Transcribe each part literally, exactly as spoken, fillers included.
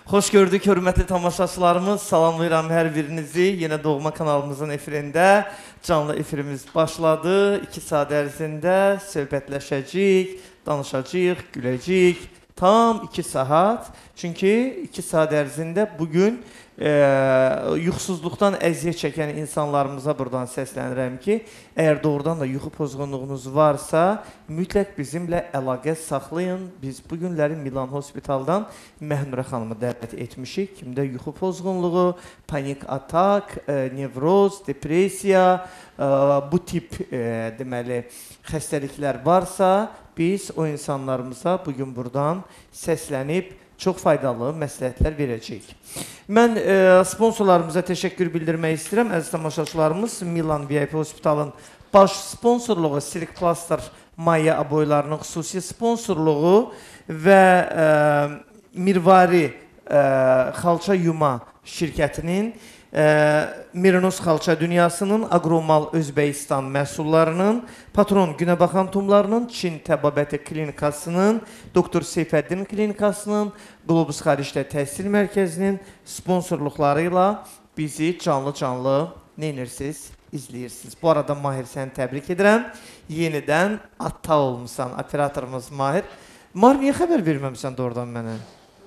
Xoş gördük, hörmətli tamaşaçılarımız. Salamlayıram hər birinizi. Yenə Doğma kanalımızın efirində canlı efirimiz başladı. iki saat ərzində söhbətləşəcəyik, danışacağıq, güləcəyik. Tam iki saat. Çünki iki saat ərzində bugün e, yuxusuzluqdan əziyyət çəkən insanlarımıza buradan səslənirəm ki, əgər doğrudan da yuxu pozğunluğunuz varsa, mütləq bizimlə əlaqə saxlayın. Biz bu günləri Milan Hospitaldan Məhnurə xanımı dəvət etmişik. Kimdə yuxu pozğunluğu, panik atak, e, nevroz, depressiya, e, bu tip e, deməli xəstəliklər varsa, biz o insanlarımıza bugün buradan səslənib çox faydalı məsləhətlər verəcəyik. Mən e, sponsorlarımıza təşəkkür bildirmək istəyirəm. Əziz tamaşaçılarımız, Milan V I P Hospitalın baş sponsorluğu Silk Plaster Maya aboylarının xüsusi sponsorluğu və e, Mirvari e, Xalça Yuma şirkətinin, e, Miranos Xalça Dünyasının, Agromal Özbəkistan məhsullarının, Patron Günəbaxan Tumlarının, Çin Təbabəti Klinikasının, Doktor Seyfəddin Klinikasının, Globus Xaricdə Təhsil Mərkəzinin sponsorluqları ilə bizi canlı-canlı neyinirsiniz, izləyirsiniz. Bu arada Mahir, səni təbrik edirəm. Yenidən ata olmuşsan, operatorumuz Mahir. Mahir, niyə xəbər verməmişsən doğrudan mənə?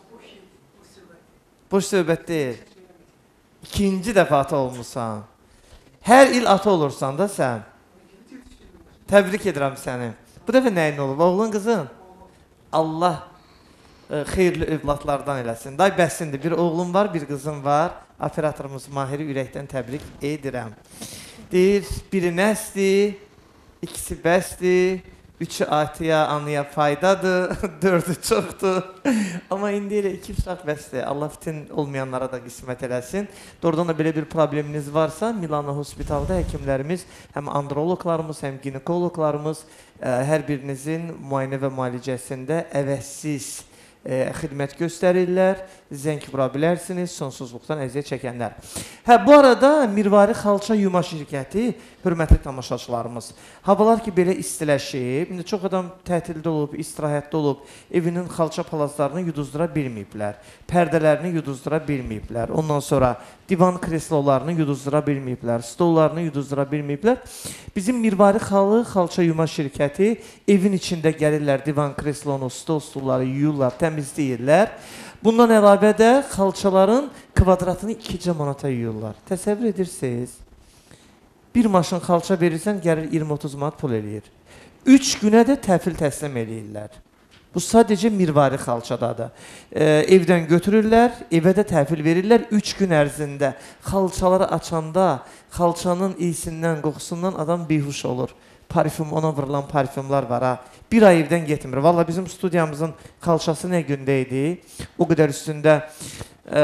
Boş söhbət deyil. İkinci dəfə ata olmuşsan. Hər il ata olursan da sən. Təbrik edirəm səni. Bu dəfə nəyin olub? Oğlun, qızın? Allah e, xeyirli övladlardan eləsin. Day bəsindir. Bir oğlum var, bir qızım var. Operatorumuz Mahiri ürəkdən təbrik edirəm. Deyir, biri nəsdir, ikisi bəsdir, üçü atıya, anıya faydadır, dördü çoxdur. Amma indi elə iki uşaq bəsdir. Allah bütün olmayanlara da qismət eləsin. Doğrudan da belə bir probleminiz varsa, Milano Hospitalda həkimlərimiz, həm androloqlarımız, həm ginekoloqlarımız ə, hər birinizin müayinə və müalicəsində əvəzsiz ə, xidmət göstərirlər. Zəng vura bilərsiniz, sonsuzluqdan əziyyət çəkənlər. Hə, bu arada Mirvari Xalça Yuma şirkəti, hörmətli tamaşaçılarımız, havalar ki belə istiləşib, indi çox adam tətildə olub, istirahətdə olub, evinin xalça palazlarını yuduzdura bilməyiblər, pərdələrini yuduzdura bilməyiblər, ondan sonra divan kreslolarını yuduzdura bilməyiblər, stollarını yuduzdura bilməyiblər. Bizim Mirvari Xalı Xalça Yuma şirkəti evin içində gəlirlər, divan kreslonu, stol stolları yuyurlar, təmizləyirlər. Bundan əlavə də xalçaların kvadratını ikicə manata yuyurlar. Təsəvvür edirsiniz? Bir maşın xalça verirsən, gəlir iyirmi otuz manat pul eləyir. Üç günə də təhvil təslim eləyirlər. Bu sadəcə Mirvari xalçadadır. E, evdən götürürlər, evə də təhvil verirlər. Üç gün ərzində xalçaları açanda, xalçanın iyisindən, qoxusundan adam bihuş olur. Parfüm, ona vurulan parfümlər var ha. Bir ay evdən getmir. Valla bizim studiyamızın xalçası nə gündə idi? O qədər üstündə e,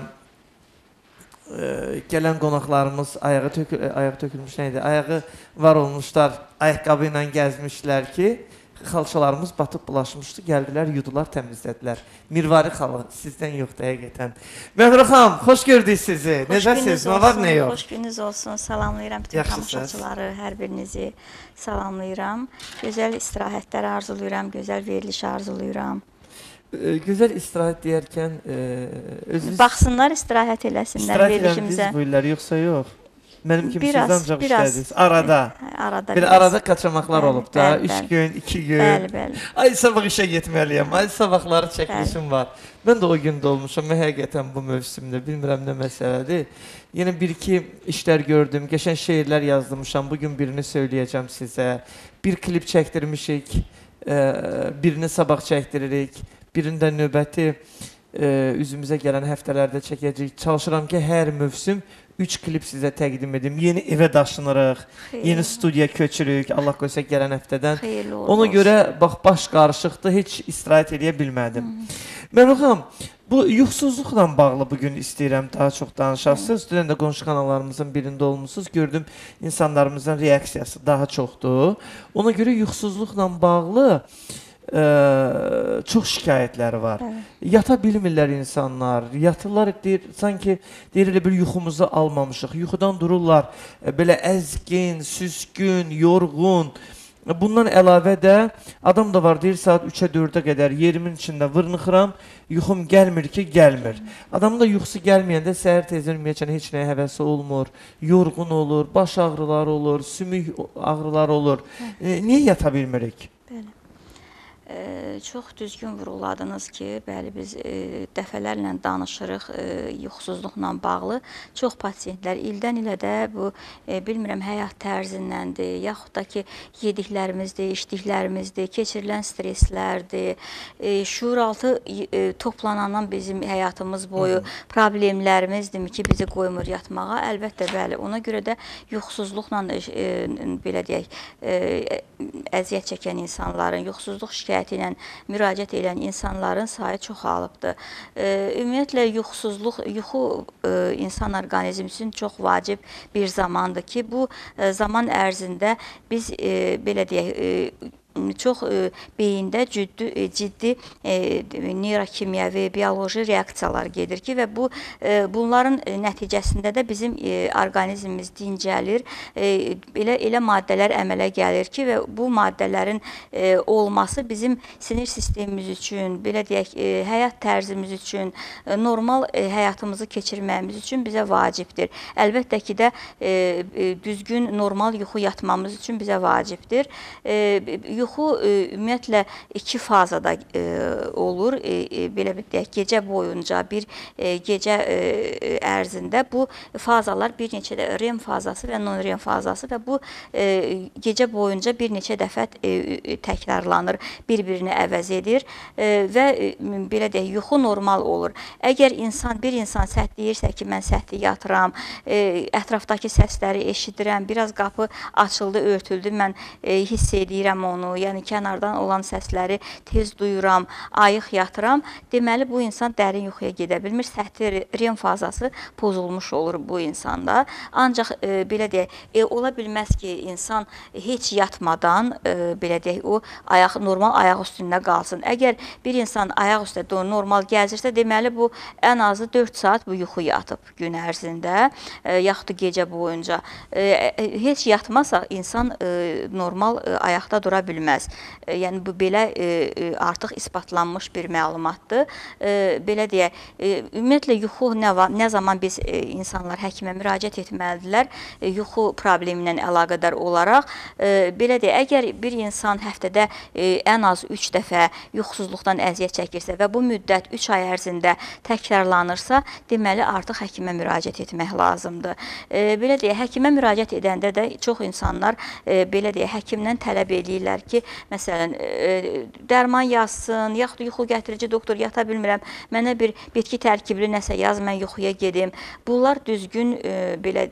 e, gələn qonaqlarımız ayağı, tökül, ayağı tökülmüş neydi? Ayağı var olmuşlar, ayaqqabı ilə gəzmişlər ki, xalçalarımız batıb bulaşmışdı, gəldilər, yudular, təmizlədilər. Mirvari xalı, sizdən yoxdur həqiqətən. Məhnurə xanım, xoş gördük sizi. Necəsiniz? Nə var, nə yox? Xoş gününüz olsun. Salamlayıram bütün tamaşaçıları, hər birinizi salamlayıram. Gözəl istirahətlər arzulayıram, gözəl veriliş arzulayıram. E, gözəl istirahət deyərkən e, özünüz... Baxsınlar, istirahət eləsinlər verilişimizə. İstirahət eləmdiniz bu illər, yoxsa yox? Mənim kimi biraz, siz ancaq biraz, işlədiniz. Arada. Arada bir biraz. arada qaçamaqlar Bəli, olub da. bəli, Üç bəli. gün, iki gün. Bəli, bəli. Ay sabah işə getməliyəm. Ay sabahları çəkmişim var. Mən də o gündə olmuşam. Mən həqiqətən bu mövsümdə bilmirəm nə məsələdir. Yenə bir-iki işlər gördüm. Qəşəng şeirlər yazdırmışam. Bugün birini söyləyəcəm sizə. Bir klip çəkdirmişik. Birini sabah çəkdiririk. Birində növbəti üzümüzə gələn həftələrdə çəkəcəyik. Çalışıram ki, hər mövsüm üç klip sizə təqdim edim. Yeni evə daşınırıq, Xeyr. Yeni studiya köçürük, Allah qoysa gələn həftədən. Ona görə bax, baş qarışıqdır, heç istirahət eləyə bilmədim. Məhnurə xanım, bu yuxusuzluqla bağlı bugün istəyirəm daha çox danışarsınız. Dünən də qonşu kanallarımızın birində olmuşsunuz. Gördüm, insanlarımızın reaksiyası daha çoxdur. Ona görə yuxusuzluqla bağlı Ə, çox şikayətləri var. Evet. Yata bilmirlər insanlar. Yatırlar, deyir, sanki deyir, elə bir yuxumuzu almamışıq. Yuxudan dururlar, belə əzgin, süskün, yorğun. Bundan əlavə də adam da var, deyir saat üçə dördə qədər yerimin içində vırnıxıram, yuxum gəlmir ki, gəlmir. Adamın da yuxusu gəlməyəndə səhər tezdən ümumiyyətlə heç nəyə həvəsi olmur, yorğun olur, baş ağrıları olur, sümük ağrıları olur. E, niyə yata bilmirik? Bəli. E, çox düzgün vurguladınız ki, bəli biz e, dəfələrlə danışırıq e, yuxusuzluqla bağlı. Çox pasiyentlər ildən ilə də bu e, bilmirəm həyat tərzindəndir, yaxud da ki yediklərimizdir, içdiklərimizdir, keçirilən stresslərdir, e, şuuraltı e, toplanandan bizim həyatımız boyu problemlərimizdirmi ki, bizi qoymur yatmağa? Əlbəttə bəli. Ona görə də yuxusuzluqla e, belə deyək, e, əziyyət çəkən insanların, yuxusuzluq şikayəti ilə müraciət edən insanların sayı çoxalıbdır. E, ümumiyyətlə, yuxusuzluq, yuxu e, insan orqanizmi üçün çox vacib bir zamandır ki, bu e, zaman ərzində biz e, belə deyək, e, çox e, beyində ciddi, e, ciddi e, neyrokimyəvi, bioloji reaksiyalar gedir ki, və bu e, bunların nəticəsində də bizim e, orqanizmimiz dincəlir, e, elə elə maddələr əmələ gəlir ki, və bu maddələrin e, olması bizim sinir sistemimiz üçün, belə deyək, e, həyat tərzimiz üçün, e, normal e, həyatımızı keçirməyimiz üçün bizə vacibdir. Əlbəttə ki də e, e, düzgün, normal yuxu yatmamız üçün bizə vacibdir. E, Yuxu e, ümumiyyətlə iki fazada e, olur. E, e, belə deyək, gecə boyunca bir e, gecə e, ərzində bu fazalar bir neçə də REM fazası və non-REM fazası və bu e, gecə boyunca bir neçə dəfə e, təkrarlanır, bir-birini əvəz edir e, və e, belə deyək, yuxu normal olur. Əgər insan bir insan səhv deyirsə ki, mən səhv yatıram, e, ətrafdakı səsləri eşidirəm, biraz qapı açıldı, örtüldü, mən e, hiss edirəm onu, yəni kənardan olan səsləri tez duyuram, ayıq yatıram. Deməli, bu insan dərin yuxuya gedə bilmir. Səhti REM fazası pozulmuş olur bu insanda. Ancaq e, belə deyək, e, ola bilməz ki, insan heç yatmadan e, belə deyək, o ayaq, normal ayaq üstündə qalsın. Əgər bir insan ayaq üstə normal gəzirsə, deməli, bu ən azı dörd saat bu yuxu yatıb gün ərzində, e, yaxud da gecə boyunca. E, heç yatmasa, insan e, normal e, ayaqda dura bilməz. E, yəni, bu belə e, artıq isbatlanmış bir məlumatdır. E, belə deyək, e, ümumiyyətlə, yuxu nə, nə zaman biz e, insanlar həkimə müraciət etməlidirlər, e, yuxu problemi ilə əlaqədar olaraq, e, belə deyək, əgər bir insan həftədə e, ən az üç dəfə yuxusuzluqdan əziyyət çəkirsə və bu müddət üç ay ərzində təkrarlanırsa, deməli, artıq həkimə müraciət etmək lazımdır. E, belə deyək, həkimə müraciət edəndə də çox insanlar e, belə deyək, həkimdən tələb edirlər ki, məsələn, e, dərman yazsın, yaxud yuxu gətirici doktor, yata bilmirəm, mənə bir bitki tərkibli nəsə yaz, mən yuxuya gedim. Bunlar düzgün e, belə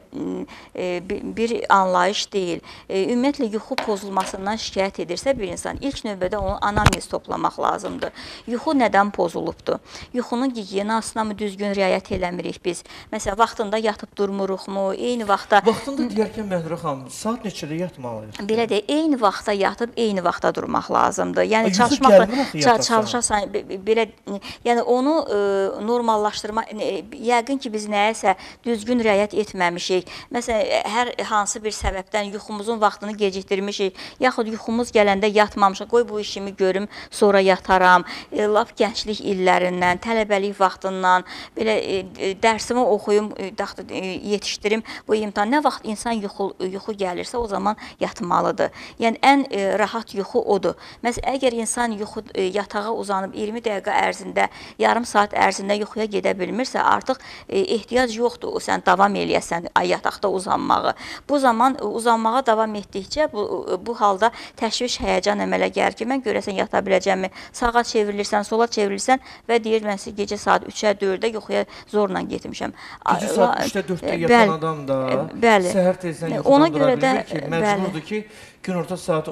e, bir anlayış deyil. E, ümumiyyətlə, yuxu pozulmasından şikayət edirsə bir insan, ilk növbədə onun anamnez toplamaq lazımdır. Yuxu nədən pozulubdur? Yuxunun gigiyenasına mı düzgün riayət eləmirik biz? Məsələn, vaxtında yatıb durmuruqmu? Eyni vaxtda... Vaxtında deyərkən Məhrə xanım, saat neçədə yatmalıyıq? Belə deyək, eyni vaxtda yatıb, eyni vaxtda durmaq lazımdır. Yəni, çalışmaq, çalışasan, belə, yəni, onu e, normallaşdırma, e, yəqin ki, biz nəyəsə düzgün riayət etməmişik. Məsələn, hər hansı bir səbəbdən yuxumuzun vaxtını gecikdirmişik, yaxud yuxumuz gələndə yatmamışıq, qoy bu işimi görüm, sonra yataram. E, lap gənclik illərindən, tələbəlik vaxtından, belə e, dərsimi oxuyum, e, yetişdirim bu imtahan. Nə vaxt insan yuxu, yuxu gəlirsə, o zaman yatmalıdır. Yəni, ən e, rahat yuxu odur. Məsələn, əgər insan yuxu, e, yatağa uzanıb iyirmi dəqiqə ərzində, yarım saat ərzində yuxuya gedə bilmirsə, artıq e, ehtiyac yoxdur, sən davam eləyəsən yataqda uzanmağı. Bu zaman e, uzanmağa davam etdikcə, bu, bu halda təşviş, həyəcan əmələ gəlir ki, mən görəsən yata biləcəmmi? Sağa çevrilirsən, sola çevrilirsən və deyir, mən gecə saat üçə, dördə yuxuya zorla getmişəm. Gecə saat üçdə, dörddə yatan adam da bəli, səhər tezdən yuxudan dura bilmir ki, məcburdur ki, günorta saat on ikidə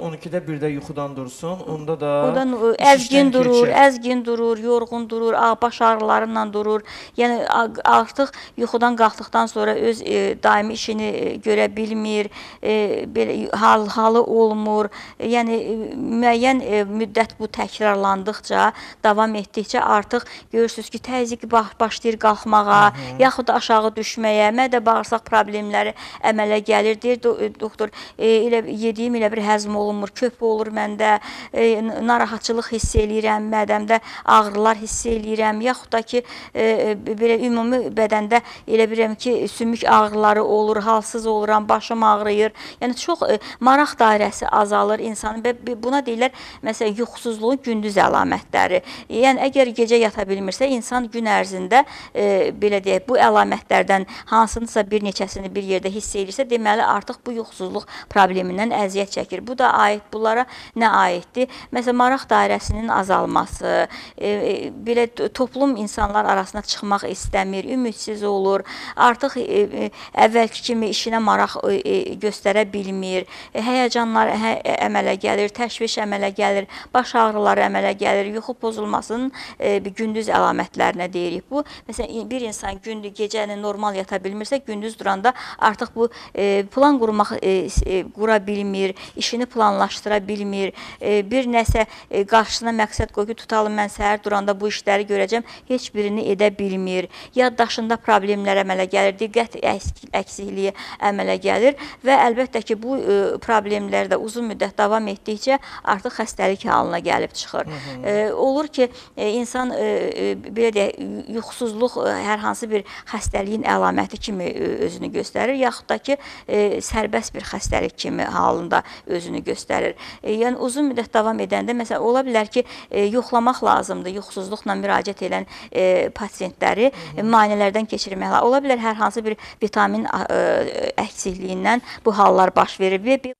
birdə yuxudan dursun, onda da Ondan ə, iş əzgin işdən durur, keçir. əzgin durur, yorğun durur, ağ- baş ağrılarıyla durur. Yəni a- artıq yuxudan qalxdıqdan sonra öz e, daimi işini e, görə bilmir, e, belə hal halı olmur. E, yəni e, müəyyən e, müddət bu təkrarlandıqca, davam etdikcə artıq görürsüz ki, təzyiq baş, başlayır qalxmağa, yaxud da aşağı düşməyə, mədə-bağırsaq problemləri əmələ gəlir. Deyir do doktor, e, elə yediyim elə bir həzm olunmur, köpü olur məndə, e, narahatçılıq hiss eləyirəm, mədəmdə ağrılar hiss eləyirəm, yaxud da ki, e, belə ümumi bədəndə elə bilirəm ki, sümük ağrıları olur, halsız oluram, başım ağrıyır. Yəni çox e, maraq dairəsi azalır insanın və buna deyirlər, məsələn, yuxusuzluğun gündüz əlamətləri. Yəni əgər gecə yata bilmirsə, insan gün ərzində e, belə deyək, bu əlamətlərdən hansınısa bir neçəsini bir yerdə hiss edirsə, deməli artıq bu yuxusuzluq problemindən əziyyət çəkir. Bu da aid bunlara nə aiddir? Məsələn, maraq dairəsinin azalması, e, e, belə toplum insanlar arasına çıxmaq istəmir, ümidsiz olur, artıq e, e, əvvəlki kimi işinə maraq e, e, göstərə bilmir, e, həyəcanlar hə, əmələ gəlir, təşviş əmələ gəlir, baş ağrıları əmələ gəlir, yuxu pozulmasının e, bir gündüz əlamətlərinə deyirik. Bu, məsələn, bir insan gündüz, gecəni normal yata bilmirsə, gündüz duranda artıq bu e, plan qurmaq e, e, qura bilmir, işini planlaşdıra bilmir, e, bir nəsə e, qarşısına məqsəd qoy ki, tutalım mən səhər duranda bu işləri görəcəm, heç birini edə bilmir. Yaddaşında problemlər əmələ gəlir, diqqət əksikliyi əmələ gəlir və əlbəttə ki, bu e, problemlər də uzun müddət davam etdikcə artıq xəstəlik halına gəlib çıxır. Hı -hı. E, olur ki, e, insan e, e, belə deyək, yuxusuzluq e, hər hansı bir xəstəliyin əlaməti kimi e, özünü göstərir, yaxud da ki, e, sərbəst bir xəstəlik kimi halında özünü göstərir. E, yəni uzun müddət davam edəndə, məsələn, ola bilər ki, e, yoxlamaq lazımdır, yuxusuzluqla müraciət edən e, pasiyentləri e, müayinələrdən keçirmək lazımdır. Ola bilər hər hansı bir vitamin e, əksikliyindən bu hallar baş verir. Və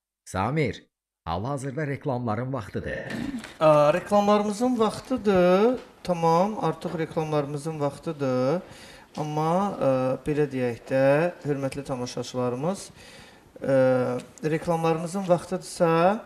Samir, hal-hazırda reklamların vaxtıdır. Aa, reklamlarımızın vaxtıdır. Tamam, artıq reklamlarımızın vaxtıdır. Amma e, belə deyək də, hörmətli tamaşaçılarımız, e, reklamlarımızın vaxtıdırsa,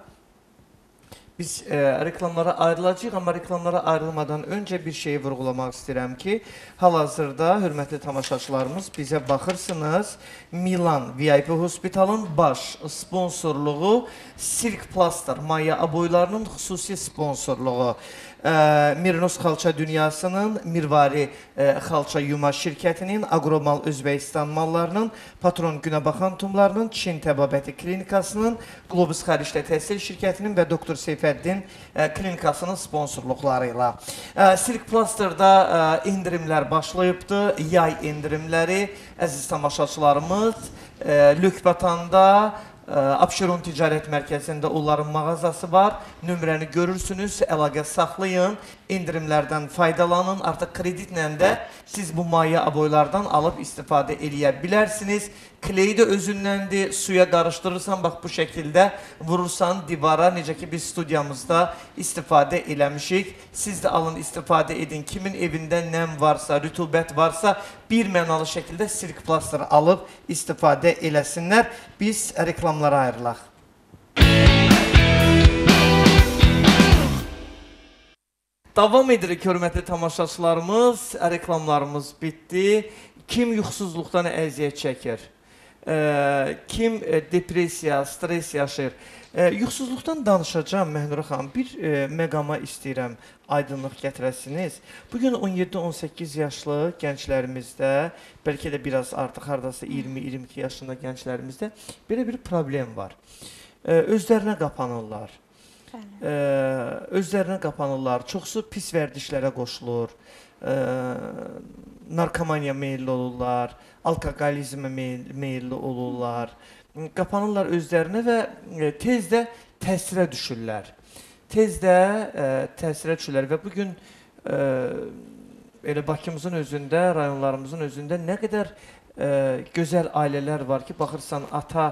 biz e, reklamlara ayrılacağıq, amma reklamlara ayrılmadan öncə bir şeyi vurğulamaq istəyirəm ki, hal-hazırda, hörmətli tamaşaçılarımız, bizə baxırsınız, Milan V I P Hospitalın baş sponsorluğu Silk Plaster, Maya aboylarının xüsusi sponsorluğu, Mirnos Xalça Dünyasının, Mirvari Xalça Yuma şirkətinin, Agromal Özbəkistan mallarının, Patron Günəbaxan tumlarının, Çin Təbabəti Klinikasının, Globus Xaricdə Təhsil şirkətinin və Doktor Seyfəddin Klinikasının sponsorluqları ilə. Silk Plaster'da indirimlər başlayıbdır, yay indirimləri, əziz tamaşaçılarımız, Lükbatanda, Abşeron Ticarət Mərkəzində onların mağazası var. Nömrəni görürsünüz, əlaqə saxlayın, indirimlərdən faydalanın. Artıq kreditlə də siz bu maya aboylardan alıb istifadə eləyə bilərsiniz. Kleyi də özündəndir, suya qarışdırırsan, bax bu şəkildə vurursan divara, necə ki biz studiyamızda istifadə eləmişik. Siz də alın, istifadə edin. Kimin evində nəm varsa, rütubət varsa, bir mənalı şəkildə Silk Plaster alıb istifadə eləsinlər. Biz reklamlara ayrılaq. Davam edirik, hörmətli tamaşaçılarımız. Reklamlarımız bitdi. Kim yuxusuzluqdan əziyyət çəkir? Kim depressiya, stres yaşayır? Yuxusuzluqdan danışacağım, Məhnura xanım. Bir məqama istəyirəm aydınlıq gətirəsiniz. Bugün on yeddi on səkkiz yaşlı gənclərimizdə, bəlkə də biraz artıq hardasa iyirmi iyirmi iki yaşında gənclərimizdə belə bir problem var. Özlərinə qapanırlar. Özlərinə qapanırlar. Çoxsu pis vərdişlərə qoşulur. Narkomaniya meyilli olurlar. Alkoqolizmə meyilli olurlar. Qapanırlar özlərinə və tez də təsirə düşürlər. Tez də təsirə düşürlər və bugün elə Bakımızın özündə, rayonlarımızın özündə nə qədər gözəl ailələr var ki, baxırsan ata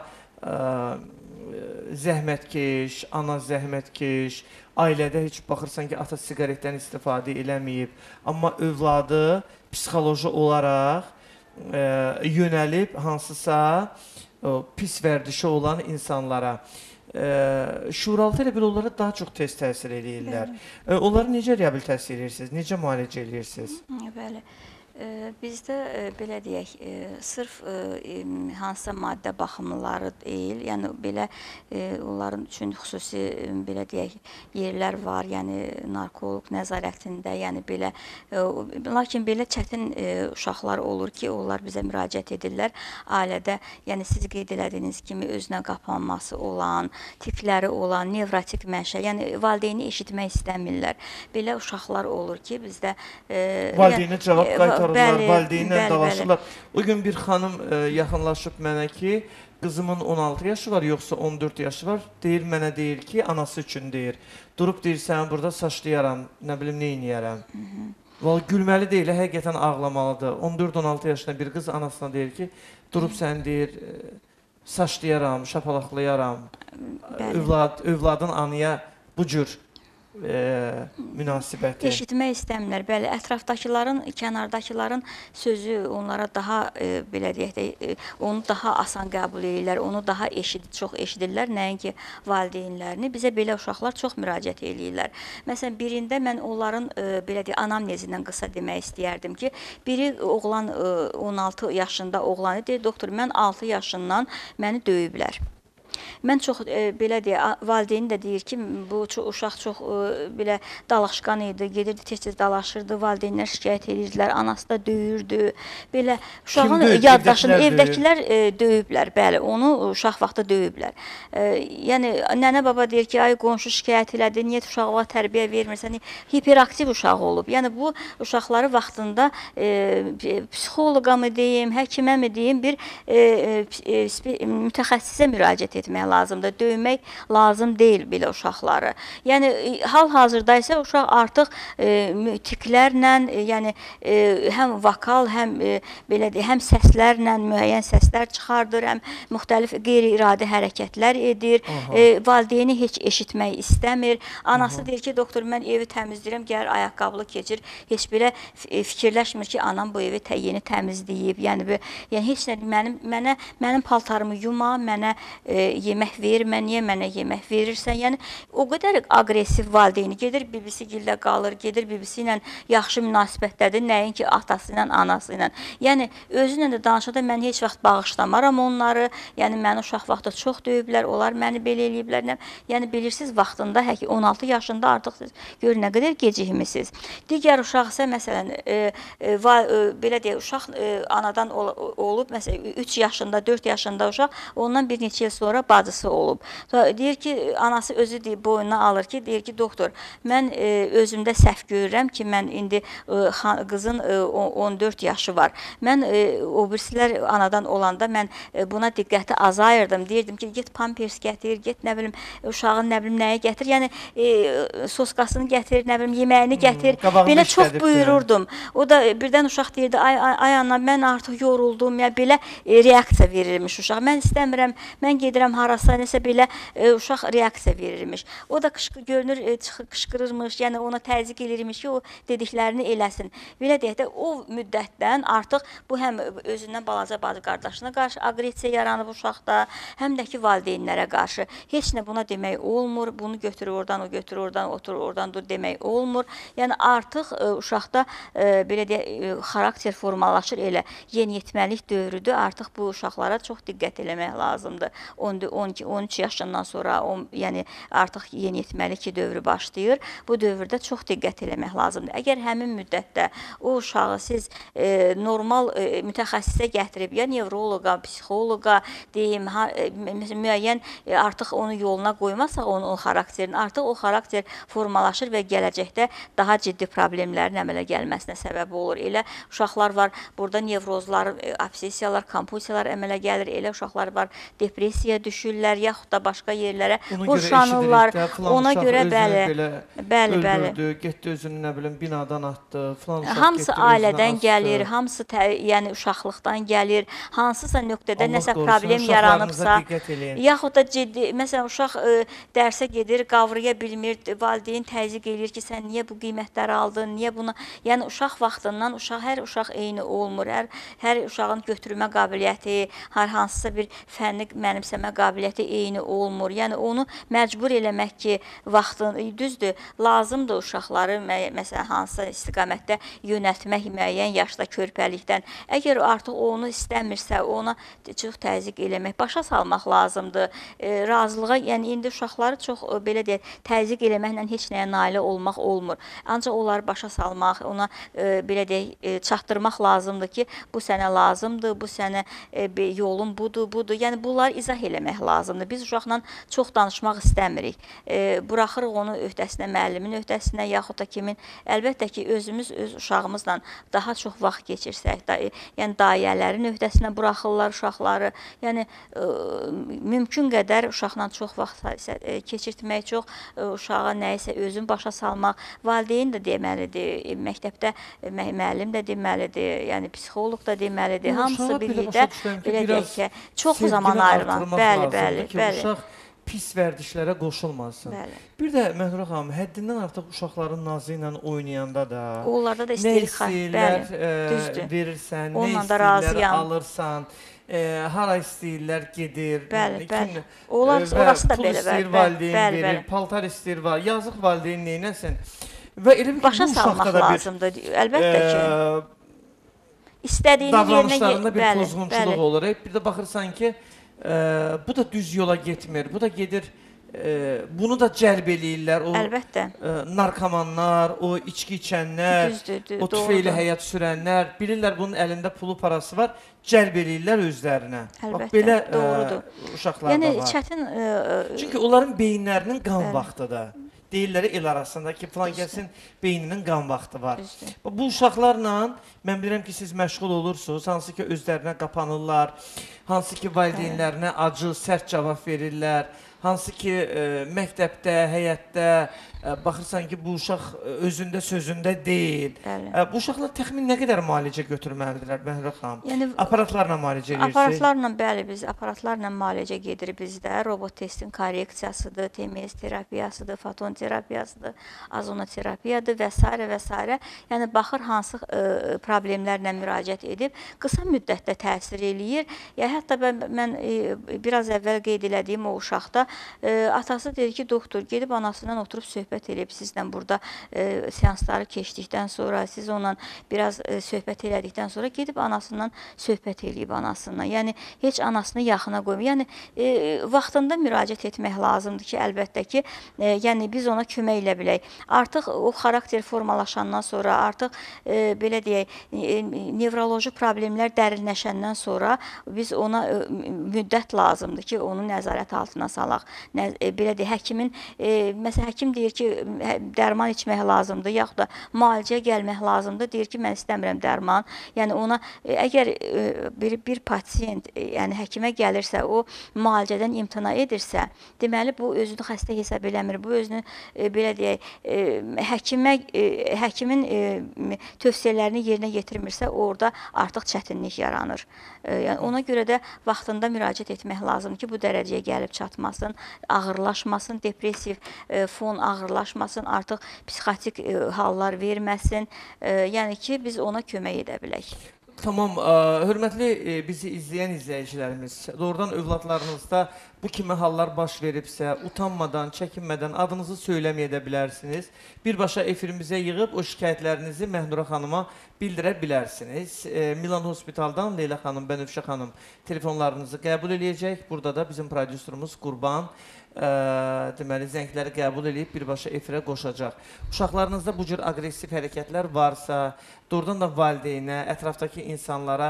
zəhmətkeş, ana zəhmətkeş, ailədə heç baxırsan ki, ata siqaretdən istifadə eləməyib, amma övladı psixoloji olaraq yönəlib hansısa pis vərdişi olan insanlara. e, şuuraltı elə bil onlara daha çox tez təsir eləyirlər. E, onları necə reabilitasiya edirsiniz? Necə müalicə edirsiniz? Bəli. E, Bizdə e, belə deyək, e, sırf e, hansısa maddə baxımları deyil, yəni belə e, onların üçün xüsusi e, belə deyək yerlər var, yəni narkoloq nəzarətində, yəni belə e, lakin belə çətin e, uşaqlar olur ki, onlar bizə müraciət edirlər. Ailədə, yəni siz qeyd elədiyiniz kimi özünə qapanması olan, tikləri olan, nevrotik mənşə, yəni valideyni eşitmək istəmirlər. Belə uşaqlar olur ki, bizdə e, Valideynə cavab e, qaytarırlar, bəli, valideynlə bəli, dalaşırlar. O gün bir xanım e, yaxınlaşıb mənə ki, qızımın on altı yaşı var, yoxsa on dörd yaşı var. Deyir, mənə deyir ki, anası üçün deyir. Durub deyir, sən burada saçlayaram, nə bilim, nə inəyərəm. Vallahi gülməli deyil, həqiqətən ağlamalıdır. on dörd on altı yaşında bir qız anasına deyir ki, durub sən deyir, e, saçlayaram, şapalaqlayaram. Bəli. Övlad, övladın anıya bu cür e, münasibəti. Eşitmək istəmirlər. Bəli, ətrafdakıların, kənardakıların sözü onlara daha e, belə deyək də, e, onu daha asan qəbul edirlər, onu daha eşid, çox eşidirlər, nəinki valideynlərini. Bizə belə uşaqlar çox müraciət edirlər. Məsələn, birində mən onların e, belə deyək, anamnezindən qısa demək istəyərdim ki, biri oğlan e, on altı yaşında oğlanı deyir, doktor, mən altı yaşından məni döyüblər. Mən çox e, belə deyək, valideyni də deyir ki, bu çox, uşaq çox e, belə dalaşqan idi, gedirdi, tez-tez dalaşırdı, valideynlər şikayət edirdilər, anası da döyürdü. Belə uşağın döyüb? yaddaşını Evdəkilər evdəkilər e, döyüblər, bəli, onu uşaq vaxtı döyüblər. E, yəni nənə baba deyir ki, ay qonşu şikayət elədi, niyə uşağa tərbiyə vermirsən? Hiperaktiv uşaq olub. Yəni bu uşaqları vaxtında e, psixoloqa mı deyim, həkimə mi deyim, bir e, e, mütəxəssisə müraciət etmək lazımdır. Döymək lazım deyil belə uşaqları. Yəni hal-hazırda isə uşaq artıq e, tiklərlə, e, yəni e, həm vokal, həm e, belə deyək, həm səslərlə müəyyən səslər çıxardır, həm müxtəlif qeyri-iradi hərəkətlər edir. E, valideyni heç eşitmək istəmir. Anası Aha. deyir ki, doktor, mən evi təmizləyirəm, gəlir ayaqqabılı keçir. Heç belə fikirləşmir ki, anam bu evi tə yeni təmizləyib. Yəni, bu, yəni heç nə mənim mənə mənim paltarımı yuma, mənə e, yemək vermə, niyə mənə yemək verirsən? Yəni o qədər aqressiv valideyni gedir, bibisi gildə qalır, gedir bibisi ilə yaxşı münasibətdədir, nəinki atası ilə, anası ilə. Yəni özünlə də danışanda mən heç vaxt bağışlamaram onları. Yəni məni uşaq vaxtı çox döyüblər, onlar məni belə eləyiblər. Yəni bilirsiniz, vaxtında həki on altı yaşında artıq siz gör nə qədər gecikmisiniz. Digər uşaq isə məsələn e, e, va, e, belə deyək, uşaq e, anadan ol, olub, məsələn üç yaşında, dörd yaşında uşaq, ondan bir neçə il sonra bacısı olub. Deyir ki, anası özü deyir, boynuna alır ki, deyir ki, doktor, mən e, özümdə səhv görürəm ki, mən indi e, qızın e, on dörd yaşı var. Mən e, o birisilər anadan olanda mən e, buna diqqəti azayırdım. Deyirdim ki, get pampers gətir, get nə bilim uşağın nə bilim nəyi gətir. Yəni e, soskasını gətir, nə bilim yeməyini gətir. Hmm, belə çox buyururdum. O da e, birdən uşaq deyirdi, ay, ay, ay ana, mən artıq yoruldum. Yəni belə e, reaksiya verirmiş uşaq. Mən istəmirəm, mən gedirəm harasa, nəsə belə e, uşaq reaksiya verirmiş. O da qışqı, görünür, e, çıxı, qışqırırmış, yəni ona təzyiq elirmiş ki, o dediklərini eləsin. Belə deyək də, o müddətdən artıq bu həm özündən balaca bacı qardaşına qarşı aqressiya yaranıb uşaqda, həm də ki, valideynlərə qarşı. Heç nə buna demək olmur, bunu götür oradan, o götür oradan, otur oradan, dur demək olmur. Yəni artıq e, uşaqda e, belə deyək, e, xarakter formalaşır, elə yeniyetməlik dövrüdür. Artıq bu uşaqlara çox diqqət eləmək lazımdır. on iki on üç yaşından sonra o, yəni artıq yeniyetməlik dövrü başlayır. Bu dövrdə çox diqqət eləmək lazımdır. Əgər həmin müddətdə o uşağı siz e, normal e, mütəxəssisə gətirib, ya nevroloqa, psixoloqa deyim, ha, e, müəyyən e, artıq onu yoluna qoymazsaq onun o xarakterini, artıq o xarakter formalaşır və gələcəkdə daha ciddi problemlərin əmələ gəlməsinə səbəb olur. Elə uşaqlar var, burada nevrozlar, e, obsessiyalar, kompulsiyalar əmələ gəlir. Elə uşaqlar var, depressiya düşürlər, yaxud da başqa yerlərə boşanırlar. Ona görə bəli, bəli, bəli. Öldürdü, getdi özünü nə bilim binadan atdı, falan uşaq hamısı getdi, ailədən gəlir, hamısı tə, yəni uşaqlıqdan gəlir, hansısa nöqtədə Allah nəsə qorusun, problem yaranıbsa, yaxud da ciddi, məsələn uşaq ə, dərsə gedir, qavraya bilmir, valideyn təzyiq eləyir ki, sən niyə bu qiymətləri aldın, niyə buna, yəni uşaq vaxtından uşaq, hər uşaq eyni olmur, hər, hər uşağın götürmə qabiliyyəti, hər hansısa bir fənni mənimsəmə qabiliyyəti eyni olmur. Yəni onu məcbur eləmək ki, vaxtın düzdür, lazımdır uşaqları məsələn hansısa istiqamətdə yönəltmək müəyyən yaşda körpəlikdən. Əgər artıq onu istəmirsə, ona çox təzyiq eləmək, başa salmaq lazımdır. E, razılığa, yəni indi uşaqları çox belə deyək, təzyiq eləməklə heç nəyə nail olmaq olmur. Ancaq onları başa salmaq, ona e, belə deyək, e, çatdırmaq lazımdır ki, bu sənə lazımdır, bu sənə e, yolun budur, budur. Yəni bunları izah eləmək lazımdır. Biz uşaqla çox danışmaq istəmirik. E, buraxırıq onu öhdəsinə, müəllimin öhdəsinə, yaxud da kimin. Əlbəttə ki, özümüz öz uşağımızla daha çox vaxt keçirsək, da, yəni dayələrin öhdəsinə buraxırlar uşaqları. Yəni e, mümkün qədər uşaqla çox vaxt e, keçirtmək, çox e, uşağa nəyisə özün başa salmaq. Valideyn də deməlidir, e, məktəbdə e, müəllim də deməlidir, yəni psixoloq da deməlidir. Hamısı birlikdə belə deyək ki, çox zaman ayrılan. Bəli, bəli, bəli. Uşaq pis vərdişlərə qoşulmasın. Bəli. Bir də Məhdura xanım, həddindən artıq uşaqların nazı ilə oynayanda da onlarda da nə istəyir, istəyirlər bəli, e, düzdür. verirsən, Onunla nə da istəyirlər razıyam. alırsan, e, hara istəyirlər gedir. Bəli, Kim, bəli. Onlar, e, orası da pul belə, istəyir, bəli, valideyn bəli, verir, bəli. paltar istəyir, var. Yazıq valideyn neynəsin? Və elə bir ki, Başa bu salmaq uşaqda da bir lazımdır, əlbəttə ki. e, İstədiyini yerinə davranışlarında bir bəli, pozğunçuluq bəli. olur. Bir də baxırsan ki, e, bu da düz yola getmir. Bu da gedir, e, bunu da cəlb eləyirlər. O Əlbəttə. e, narkomanlar, o içki içənlər, Düzdür, dü- o tüfeyli doğrudur. həyat sürənlər, bilirlər bunun əlində pulu parası var, cəlb eləyirlər özlərinə. Bax Əlbəttə, belə doğrudur. e, uşaqlarda Yəni var. çətin e, Çünki onların beyinlərinin qan Bəli. vaxtıdır. Deyirlər el arasında ki, filan kəsin beyninin qan vaxtı var. Düzdür. Bu uşaqlarla mən bilirəm ki, siz məşğul olursunuz, hansı ki özlərinə qapanırlar, hansı ki valideynlərinə acı, sərt cavab verirlər, hansı ki e, məktəbdə, həyətdə e, baxırsan ki, bu uşaq özündə sözündə deyil. Bəli. E, bu uşaqlar təxmin nə qədər müalicə götürməlidirlər Məhrə xanım? Yəni Aparatlarla müalicə edirsiniz? aparatlarla bəli, biz aparatlarla müalicə gedir bizdə. Robot testin korreksiyasıdır, T M S terapiyasıdır, foton terapiyasıdır, azonoterapiyadır və s. və s. Yəni baxır hansı ə, problemlərlə müraciət edib, qısa müddətdə təsir eləyir. Ya hətta mən, mən ə, biraz əvvəl qeyd elədiyim o uşaqda ə, atası dedi ki, doktor gedib anasından oturub söhbət eləyib sizlə burada ə, seansları keçdikdən sonra, siz onunla biraz ə, söhbət elədikdən sonra gedib anasından söhbət eləyib anasından. Yəni heç anasını yaxına qoymuyor. Yəni e, vaxtında müraciət etmək lazımdır ki, əlbəttə ki, e, yəni biz ona kömək elə bilək. Artıq o xarakter formalaşandan sonra, artıq e, belə deyək, e, nevroloji problemlər dərinləşəndən sonra biz ona e, müddət lazımdır ki, onu nəzarət altına salaq. Nə, e, belə deyək, həkimin e, məsələn həkim deyir ki, dərman içmək lazımdır, yaxud da müalicəyə gəlmək lazımdır. Deyir ki, mən istəmirəm dərman. Yəni ona e, əgər e, bir bir pasiyent, e, yəni həkimə gəlirsə, o müalicədən imtina edirsə, deməli bu özünü xəstə hesab eləmir. Bu özünü e, belə deyək, e, həkimə e, həkimin e, tövsiyələrini yerinə yetirmirsə, orada artıq çətinlik yaranır. E, yəni ona görə də vaxtında müraciət etmək lazımdır ki, bu dərəcəyə gəlib çatmasın, ağırlaşmasın, depressiv e, fon ağırlaşmasın, artıq psixotik e, hallar verməsin. E, yəni ki, biz ona kömək edə bilək. Tamam, ə, hörmətli ə, bizi izləyən izləyicilərimiz, doğrudan övladlarınızda bu kimi hallar baş veribsə, utanmadan, çəkinmədən adınızı söyləməyə də bilərsiniz. Birbaşa efirimizə yığıb o şikayətlərinizi Məhdura xanıma bildirə bilərsiniz. E, Milan Hospitaldan Leyla xanım, Bənövşə xanım telefonlarınızı qəbul eləyəcək. Burada da bizim prodüserimiz Qurban Ə, deməli, zəngləri qəbul edib birbaşa efirə qoşacaq. Uşaqlarınızda bu cür aqressiv hərəkətlər varsa, doğrudan da valideynə, ətrafdakı insanlara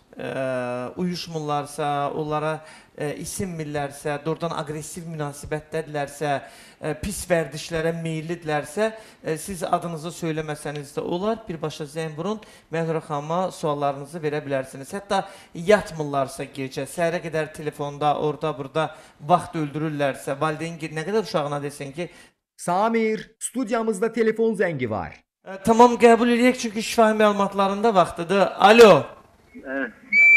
ə, uyuşmurlarsa, onlara ə, isinmirlərsə, doğrudan aqressiv münasibətdədirlərsə, ə, pis vərdişlərə meyillidirlərsə, ə, siz adınızı söyləməsəniz də olar, birbaşa zəng vurun, Məhdura xanıma suallarınızı verə bilərsiniz. Hətta yatmırlarsa gecə, səhərə qədər telefonda, orada, burada vaxt öldürürlərsə, valideyn nə qədər uşağına desin ki, Samir, studiyamızda telefon zəngi var. ə, tamam qəbul edək çünki şifahi məlumatlarında vaxtıdır. Alo. Evet.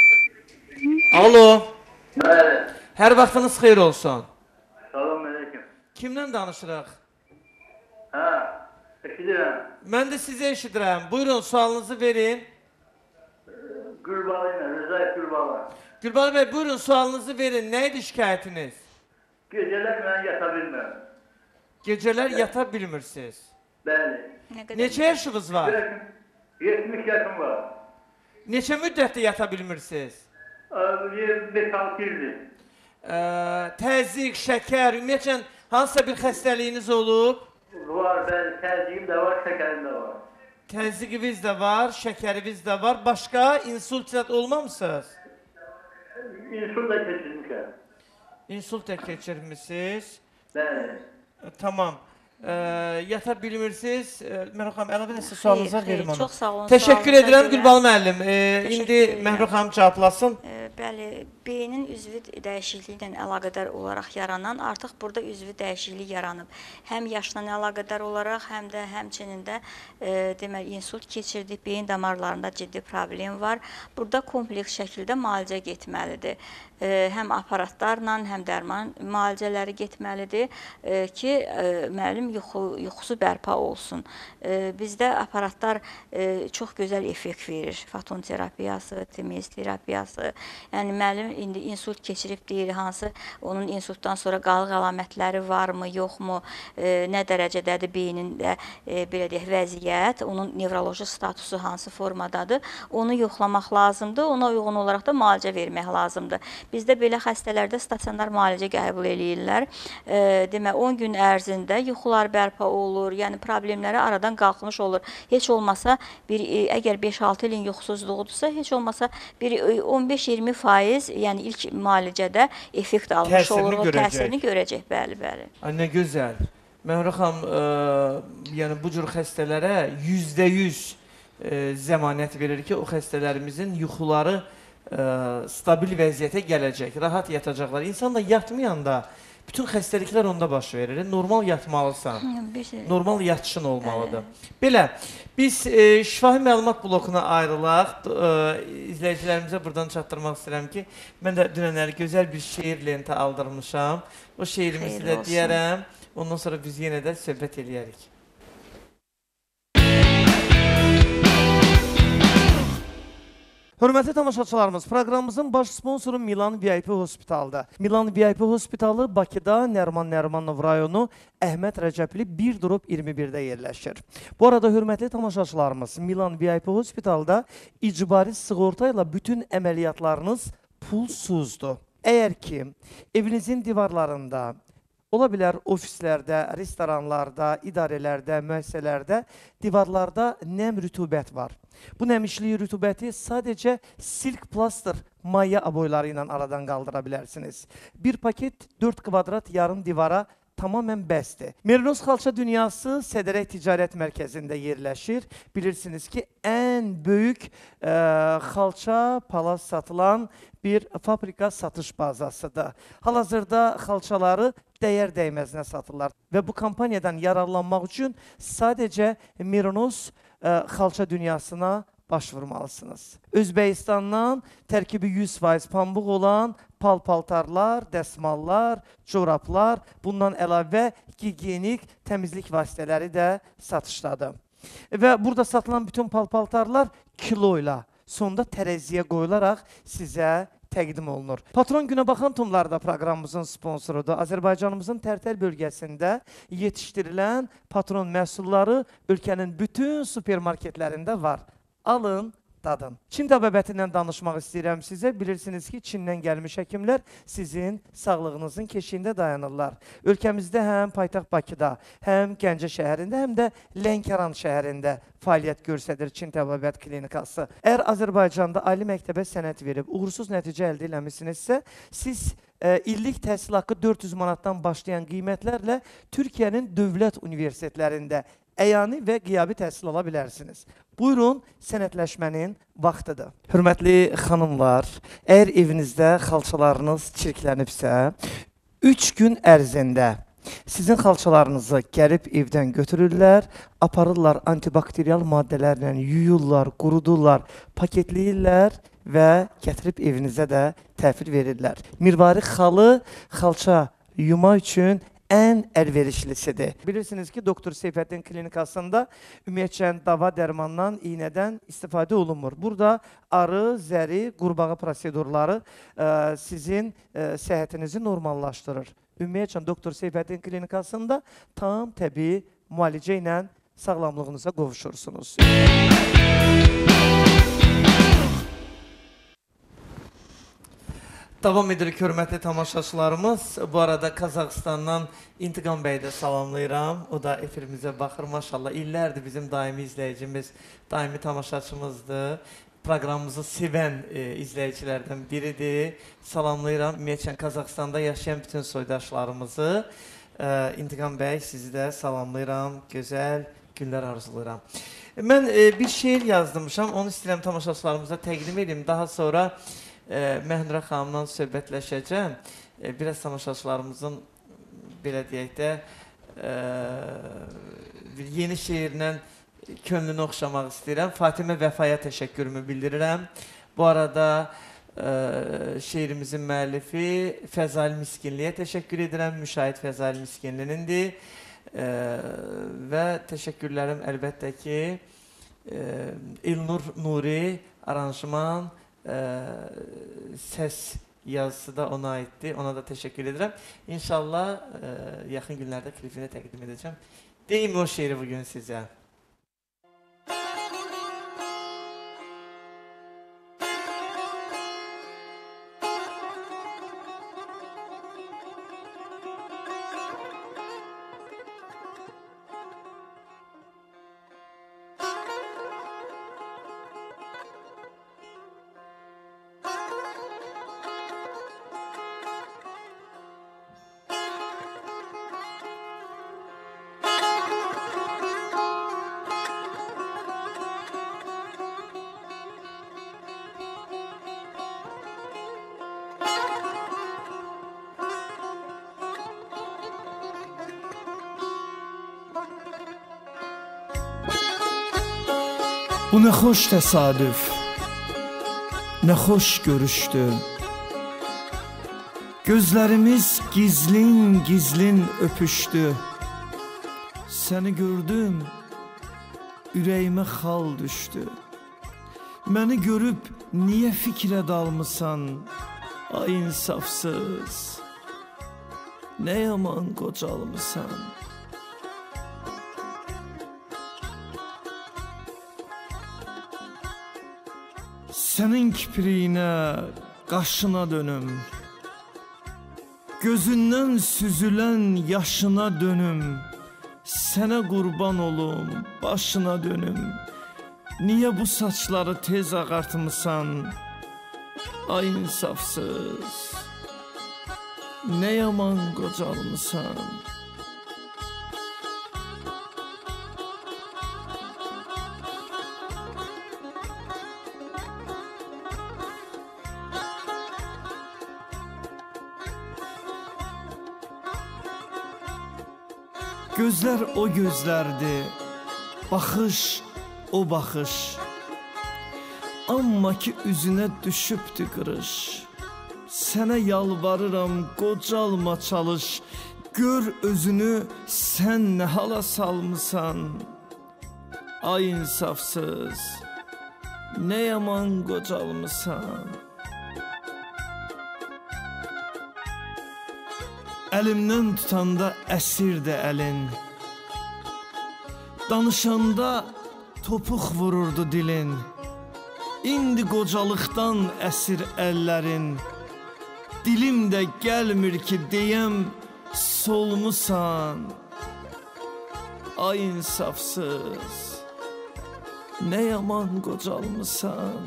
Alo. Evet. Hər vaxtınız xeyir olsun. Salam aleyküm. Kimlə danışırıq? Ha, eşidirəm. Mən də sizə eşidirəm. Buyurun, sualınızı verin. Gülbalı ilə, Rıza Gülbalı. Gülbal bəy, buyurun sualınızı verin. Nə idi şikayətiniz? Geceler ben yatabilmem. Gecələr yata bilmirsiniz. Bəli. Nə qədər Neçə yaşınız var? yetmiş yaşım var. Neçə müddətdə yata bilmirsiniz? beş altı ildir. Ə, təzyiq, şəkər, ümumiyyətlə hansısa bir xəstəliyiniz olub? Var, ben tercihim de var, şekerim de var. Təzyiqiniz də var, şəkəriniz də var. Başqa insult olmamısınız? İnsult da geçirmişim. İnsult da keçirmisiniz. Bəli. Tamam. Ee, yata bilmirsiniz. Ee, Məhrux xanım, əlavə nəsə sualınız var, Xeyr, verim onu. çox sağ olun, Təşəkkür sualınıza edirəm görə. Gülbal müəllim. Ee, Təşəkkür indi edirəm. Məhrux xanım cavablasın. E, Bəli, beynin üzvü dəyişikliyi ilə əlaqədar olaraq yaranan, artıq burada üzvü dəyişiklik yaranıb. Həm yaşla əlaqədar olaraq, həm də həmçinin də e, deməli insult keçirdik, beyin damarlarında ciddi problem var. Burada kompleks şəkildə müalicə getməlidir. E, həm aparatlarla, həm dərman müalicələri getməlidir e, ki, e, müəllim yuxu, yuxusu bərpa olsun. E, bizdə aparatlar e, çox gözəl effekt verir. Foton terapiyası, temiz terapiyası. Yəni müəllim indi insult keçirib deyir, hansı onun insultdan sonra qalıq əlamətləri varmı, yoxmu, e, nə dərəcədədir beynində e, belə deyək vəziyyət, onun nevroloji statusu hansı formadadır, onu yoxlamaq lazımdır, ona uyğun olaraq da müalicə vermək lazımdır. Bizdə belə xəstələrdə stasionar müalicə qəbul eləyirlər. E, demək on gün ərzində yuxular bərpa olur, yəni problemləri aradan qalxmış olur. Heç olmasa bir e, əgər beş altı ilin yuxusuzluğudursa, heç olmasa bir on beş iyirmi faiz, yəni ilk müalicədə effekt almış Təsirini olur, o görəcək. təsirini görəcək, bəli, bəli. Ay, nə gözəl. Məhrux xanım, ə, yəni bu cür xəstələrə yüzdə yüz ə, zəmanət verir ki, o xəstələrimizin yuxuları ə, stabil vəziyyətə gələcək, rahat yatacaqlar. İnsan da yatmayanda bütün xəstəliklər onda baş verir. Normal yatmalısan. Bir şey. Normal yatışın olmalıdır. Belə, biz e, şifahi məlumat blokuna ayrılaq. E, izləyicilərimizə buradan çatdırmaq istəyirəm ki, mən də dünənləri gözəl bir şeir lentə aldırmışam. O şeirimizi Xeyirli də olsun. deyərəm. Ondan sonra biz yenə də söhbət eləyərik. Hörmətli tamaşaçılarımız, proqramımızın baş sponsoru Milan V I P Hospital'da. Milan V I P Hospitalı Bakıda, Nərman Nərmanov rayonu, Əhməd Rəcəbli bir durub iyirmi birdə yerləşir. Bu arada hörmətli tamaşaçılarımız, Milan V I P Hospital'da icbari sığorta ilə bütün əməliyyatlarınız pulsuzdur. Əgər ki, evinizin divarlarında, ola bilər ofislərdə, restoranlarda, idarələrdə, müəssisələrdə, divarlarda nəm rütubət var. Bu nəmişliyi rütubəti sadəcə silk plaster maya aboyları ilə aradan qaldıra bilərsiniz. Bir paket dörd kvadrat yarım divara tamamən bəsdir. Merinos Xalça Dünyası Sədərək Ticarət Mərkəzində yerləşir. Bilirsiniz ki, ən böyük ə, xalça, palaz satılan bir fabrika satış bazasıdır. Hal-hazırda xalçaları dəyər dəyməzinə satırlar və bu kampaniyadan yararlanmaq üçün sadəcə Merinos ə, Xalça Dünyasına başvurmalısınız. Özbəkistandan tərkibi yüz faiz pambıq olan pal-paltarlar, dəsmallar, corablar, bundan əlavə gigiyenik təmizlik vasitələri də satışdadır. Və burada satılan bütün pal-paltarlar kilo ilə, sonda tərəziyə qoyularaq sizə təqdim olunur. Patron Günə Baxan Tumları da proqramımızın sponsorudur. Azərbaycanımızın Tərtər bölgəsində yetişdirilən patron məhsulları ölkənin bütün supermarketlərində var. Alın, dadın. Çin təbəbətindən danışmaq istəyirəm sizə. Bilirsiniz ki, Çindən gəlmiş həkimlər sizin sağlığınızın keşiyində dayanırlar. Ölkəmizdə həm paytaxt Bakıda, həm Gəncə şəhərində, həm də Lənkəran şəhərində fəaliyyət göstərir Çin təbəbət klinikası. Əgər Azərbaycanda ali məktəbə sənəd verib, uğursuz nəticə əldə eləmişsinizsə, siz e, illik təhsil haqqı dörd yüz manatdan başlayan qiymətlərlə Türkiyənin dövlət universitetlərində əyani və qiyabi təhsil ala bilərsiniz. Buyurun, sənədləşmənin vaxtıdır. Hörmətli xanımlar, əgər evinizdə xalçalarınız çirklənibsə, üç gün ərzində sizin xalçalarınızı gəlib evdən götürürlər, aparırlar antibakteriyal maddələrlə, yuyurlar, qurudurlar, paketləyirlər və gətirib evinizə də təhvil verirlər. Mirvari xalı xalça yumaq üçün ən əlverişlisidir. Bilirsiniz ki, Doktor Seyfəddin klinikasında ümumiyyətcə dava dərmandan, iynədən istifadə olunmur. Burada arı, zəri, qurbağa prosedurları ə, sizin ə, səhhətinizi normallaşdırır. Ümumiyyətcə Doktor Seyfəddin klinikasında tam təbii müalicə ilə sağlamlığınıza qovuşursunuz. Davam edirik, hörmətli tamaşaçılarımız. Bu arada Qazaxıstandan İntiqam bəyi də salamlayıram. O da efirimizə baxır, maşallah. İllərdir bizim daimi izləyicimiz, daimi tamaşaçımızdır. Proqramımızı sevən e, izləyicilərdən biridir. Salamlayıram. Ümumiyyətlə, Qazaxıstanda yaşayan bütün soydaşlarımızı. E, İntiqam bəy, sizi də salamlayıram. Gözəl günlər arzulayıram. Mən e, bir şeir yazdırmışam. Onu istəyirəm tamaşaçılarımıza təqdim edeyim. Daha sonra E, Məhnurə xanımdan söhbətləşəcəm. E, biraz tamaşaçılarımızın, belə deyək də, e, yeni şeirlə könlünü oxşamaq istəyirəm. Fatimə Vəfaya təşəkkürümü bildirirəm. Bu arada e, şeirimizin müəllifi Fəzail Miskinliyə təşəkkür edirəm. Müşahid Fəzail Miskinlinindir. E, və təşəkkürlərim əlbəttə ki, e, İlnur Nuri, aranjman, Ə, səs yazısı da ona aiddir. Ona da təşəkkür edirəm. İnşallah ə, yaxın günlərdə klipini təqdim edəcəm. Deyim o şeiri bugün sizə. Bu nə xoş təsadüf, nə xoş görüşdü. Gözlərimiz gizlin-gizlin öpüşdü. Səni gördüm, ürəyimə xal düşdü. Məni görüb niyə fikrə dalmısan, ay insafsız, nə yaman qocalmısan. Sənin kipriyinə, qaşına dönüm, gözündən süzülən yaşına dönüm, sənə qurban olum, başına dönüm. Niyə bu saçları tez ağartmısan, ay insafsız, nə yaman qocalmısan. Gözlər o gözlərdi, baxış o baxış. Amma ki üzünə düşübdü qırış. Sənə yalvarıram, qocalma çalış. Gör özünü sən nə hala salmısan. Ay insafsız, nə yaman qocalmısan. Əlimdən tutanda əsirdi əlin, danışanda topuq vururdu dilin. İndi qocalıqdan əsir əllərin, dilim də gəlmir ki deyəm solmusan. Ay insafsız, nə yaman qocalmısan.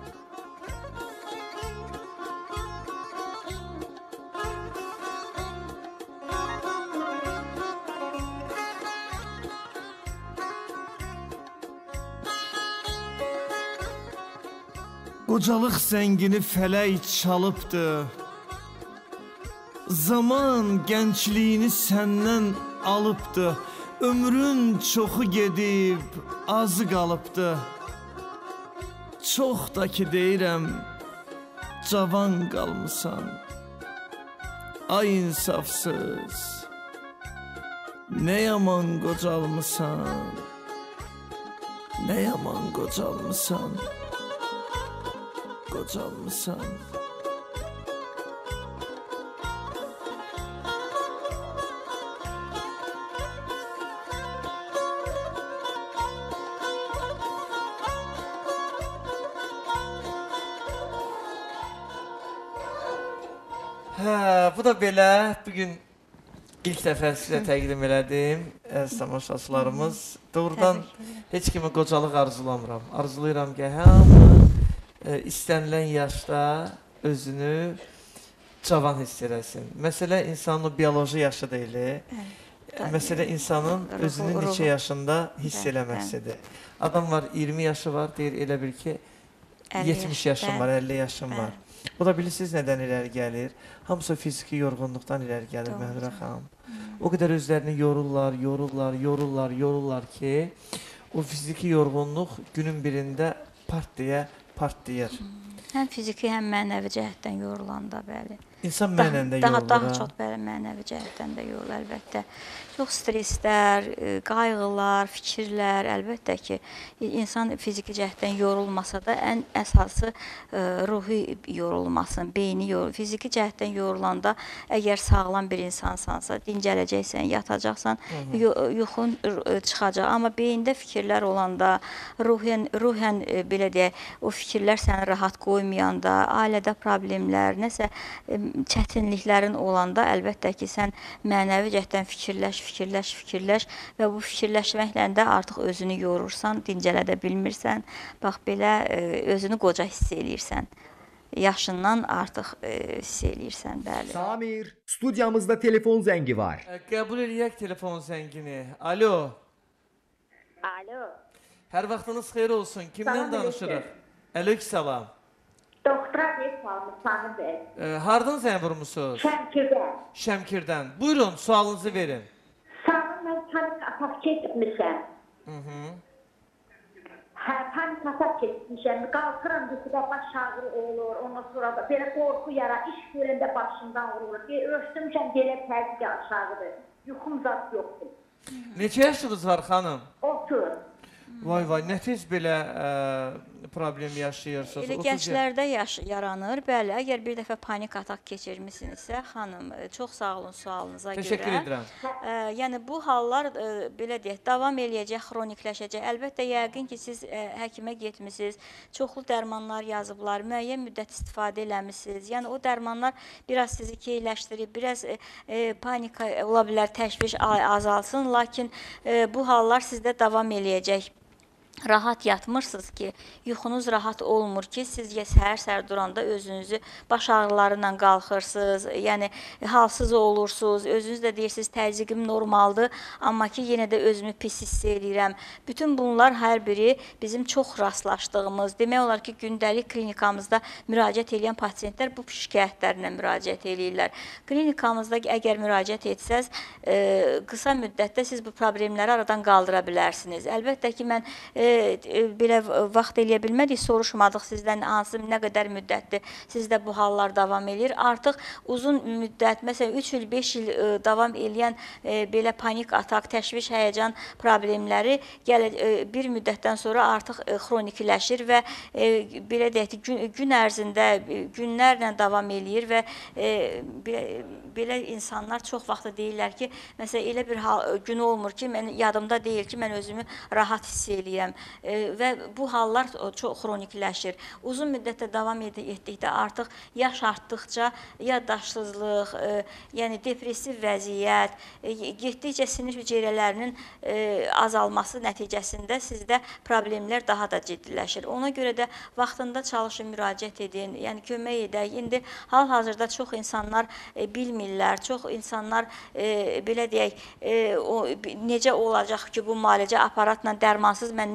Qocalıq zəngini fələk çalıbdı. Zaman gəncliyini səndən alıbdı. Ömrün çoxu gedib, azı qalıbdı. Çox da ki deyirəm, cavan qalmısan. Ay insafsız, Ne yaman qocalmısan, ne yaman qocalmısan, qocalmısan. Hə, bu da belə. Bugün ilk dəfə sizə təqdim elədim. Əziz tamaşaçılarımız. Doğrudan heç kimi qocalıq arzulamıram. Arzulayıram ki, hamı e, istənilən yaşda özünü cavan hiss eləsin. Məsələ insanın o bioloji yaşı deyil. Məsələ insanın özünü neçə yaşında hiss eləməsidir. Adam var, iyirmi yaşı var, deyir elə bil ki, yetmiş yaşım var, əlli yaşım var. O da bilirsiniz nədən irəli gəlir? Hamısı fiziki yorğunluqdan irəli gəlir Məhdura xanım. O qədər özlərini yorurlar, yorurlar, yorurlar, yorurlar ki, o fiziki yorğunluq günün birində part deyə partlayır. Həm fiziki, həm mənəvi cəhətdən yorulanda, bəli. İnsan mənən də Daha, yorulur. daha çox bəli, mənəvi cəhətdən də yorulur, əlbəttə. Çox stresslər, qayğılar, fikirlər, əlbəttə ki, insan fiziki cəhətdən yorulmasa da, ən əsası ruhi yorulmasın, beyni yorulur. Fiziki cəhətdən yorulanda, əgər sağlam bir insansansa, dincələcəksən, yatacaqsan, yuxun çıxacaq. Amma beyində fikirlər olanda, ruhən, ruhən belə deyək, o fikirlər səni rahat qoymayanda, ailədə problemlər, nəsə çətinliklərin olanda, əlbəttə ki, sən mənəvi cəhətdən fikirləş, fikirləş, fikirləş və bu fikirləşməklə də artıq özünü yorursan, dincələdə bilmirsən, bax belə özünü qoca hiss eləyirsən. Yaşından artıq hiss eləyirsən, bəli. Samir, studiyamızda telefon zəngi var. Qəbul eləyək telefon zəngini. Alo. Alo. Hər vaxtınız xeyir olsun. Kimdən danışırıq? Əleyhissalam. Doktora bir sualımız Sami Bey. E, hardan zəng vurmusunuz? Şəmkirdən. Şəmkirdən. Buyurun, sualınızı verin. Sami, mən panik atak keçmişəm. Hı -hı. Hə, panik atak keçmişəm. Qalxıram, yuxuda baş ağrı olur. Ondan sonra da belə qorxu yara, iş görəndə başımdan vurulur. Ölçdümüşəm, belə təzgə aşağıdır. Yuxum zat yoxdur. Neçə yaşınız var xanım? Otur. Vay vay, nə tez belə ə, problem yaşayırsınız? Elə gənclərdə yaş yaranır. Bəli, əgər bir dəfə panik atak keçirmisinizsə, xanım, çox sağ olun sualınıza Təşəkkür görə. edirəm. Ə, yəni bu hallar ə, belə deyək, davam eləyəcək, xronikləşəcək. Əlbəttə yəqin ki, siz ə, həkimə getmisiniz, çoxlu dərmanlar yazıblar, müəyyən müddət istifadə eləmisiniz. Yəni o dərmanlar biraz sizi keyləşdirib, biraz ə, ə, panika ola bilər, təşviş azalsın, lakin ə, bu hallar sizdə davam eləyəcək. Rahat yatmırsınız ki, yuxunuz rahat olmur ki, siz səhər-səhər duranda özünüzü baş ağrılarından qalxırsınız, yəni halsız olursunuz, özünüz də deyirsiniz, təzyiqim normaldır, amma ki, yenə də özümü pis hiss edirəm. Bütün bunlar hər biri bizim çox rastlaşdığımız, demək olar ki, gündəlik klinikamızda müraciət edən pasiyentlər bu şikayətlərlə müraciət edirlər. Klinikamızda əgər müraciət etsəz, e, qısa müddətdə siz bu problemləri aradan qaldıra bilərsiniz. Əlbəttə ki, mən e, belə vaxt eləyə bilmədik, soruşmadıq sizdən hansı, nə qədər müddətdir sizdə bu hallar davam edir. Artıq uzun müddət, məsələn üç il, beş il ə, davam eləyən ə, belə panik atak, təşviş, həyəcan problemləri gələ, ə, bir müddətdən sonra artıq ə, xronikləşir və ə, belə deyək ki, gün, gün ərzində günlərlə davam eləyir və ə, belə, belə insanlar çox vaxt deyirlər ki, məsələn elə bir hal, gün olmur ki, mən yadımda deyil ki, mən özümü rahat hiss eləyirəm. E, və bu hallar çox xronikləşir. Uzun müddətdə davam etdikdə artıq yaş artdıqca yaddaşsızlıq, e, yəni depressiv vəziyyət, e, getdikcə sinir hüceyrələrinin e, azalması nəticəsində sizdə problemlər daha da ciddiləşir. Ona görə də vaxtında çalışın, müraciət edin, yəni kömək edək. İndi hal-hazırda çox insanlar e, bilmirlər, çox insanlar e, belə deyək, e, o, necə olacaq ki, bu müalicə aparatla dərmansız mən necə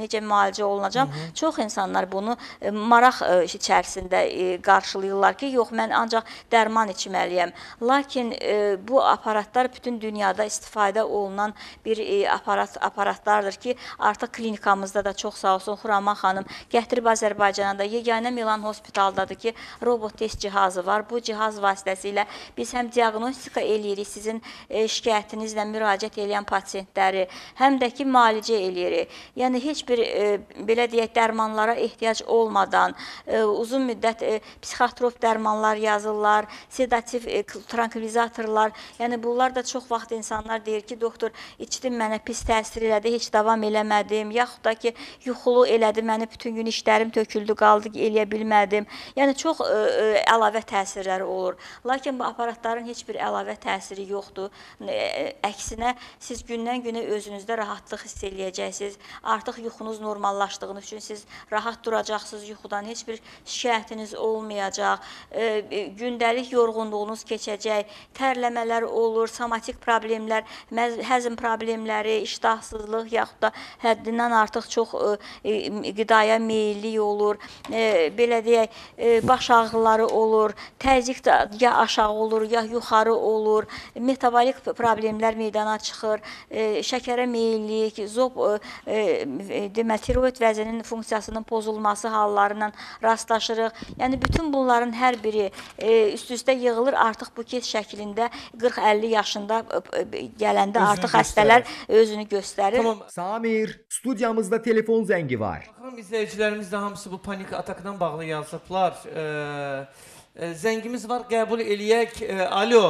necə müalicə olunacam. Hı -hı. Çox insanlar bunu e, maraq e, içərisində e, qarşılayırlar ki, yox, mən ancaq dərman içməliyəm. Lakin e, bu aparatlar bütün dünyada istifadə olunan bir e, aparat aparatlardır ki, artıq klinikamızda da çox sağ olsun Xuraman xanım gətirib Azərbaycana da yeganə Milan Hospitaldadır ki, robot test cihazı var. Bu cihaz vasitəsilə biz həm diaqnostika eləyirik sizin e, şikayətinizlə müraciət edən pasiyentləri, həm də ki, müalicə eləyirik. Yəni, heç bir e, belə deyək, dərmanlara ehtiyac olmadan e, uzun müddət e, psixotrop dərmanlar yazırlar, sedativ e, trankvilizatorlar. Yəni, bunlar da çox vaxt insanlar deyir ki, doktor, içdim mənə pis təsir elədi, heç davam eləmədim, yaxud da ki, yuxulu elədi, məni bütün gün işlərim töküldü, qaldı, eləyə bilmədim. Yəni, çox ə, ə, əlavə təsirləri olur. Lakin bu aparatların heç bir əlavə təsiri yoxdur. Ə, əksinə, siz gündən-günə özünüzdə rahatlıq hiss eləyəcəksiniz. Artıq yuxunuz normallaşdığını üçün siz rahat duracaqsınız yuxudan, heç bir şikayətiniz olmayacaq. Ə, gündəlik yorğunluğunuz keçəcək, tərləmələr olur, somatik problemlər, həzm problemləri, iştahsızlıq, yaxud da həddindən artıq çox ə, qidaya meyillik olur, e, belə deyək, e, baş ağrıları olur, təzyiq ya aşağı olur, ya yuxarı olur, metabolik problemlər meydana çıxır, e, şəkərə meyillik, zob, e, e, demək, tiroid vəzinin funksiyasının pozulması hallarından rastlaşırıq. Yəni, bütün bunların hər biri e, üst-üstə yığılır, artıq buket şəklində qırx əlli yaşında e, gələndə Özünü artıq xəstələr göstərir. özünü göstərir. Tamam. Samir, studiyamızda telefon zəngi var. Baxıram, izləyicilərimiz də hamısı bu panik atakla bağlı yazıblar. Ee, e, zəngimiz var, qəbul eləyək. E, alo.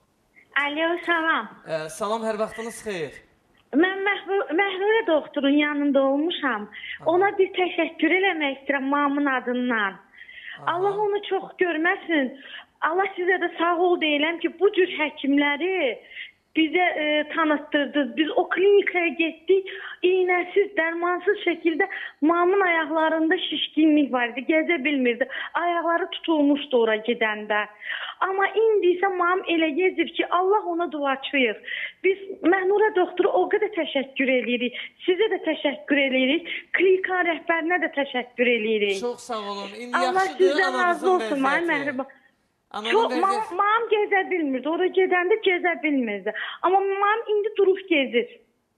Alo, salam. E, salam, hər vaxtınız xeyir. Mən Məhrurə doktorun yanında olmuşam. Aha. Ona bir təşəkkür eləmək istəyirəm mamın adından. Aha. Allah onu çox görməsin. Allah sizə də sağ ol deyiləm ki, bu cür həkimləri bizə e, tanıtdırdınız. Biz o klinikaya getdik, iynəsiz, dərmansız şəkildə mamın ayaqlarında şişkinlik var idi, gəzə bilmirdi. Ayaqları tutulmuşdu ora gedəndə. Amma indi isə mam elə gezir ki, Allah ona duaçıyıq. Biz Məhnurə doktoru o qədər təşəkkür edirik, sizə də təşəkkür edirik, klinika rəhbərinə də təşəkkür edirik. Çox sağ olun. İndi Allah yaxşıdır sizdən razı olsun, ay Məhribə. Çok, mam, mam gezə bilmirdi, oraya gedəndə gezə bilmirdi. Amma mam indi durub gezir.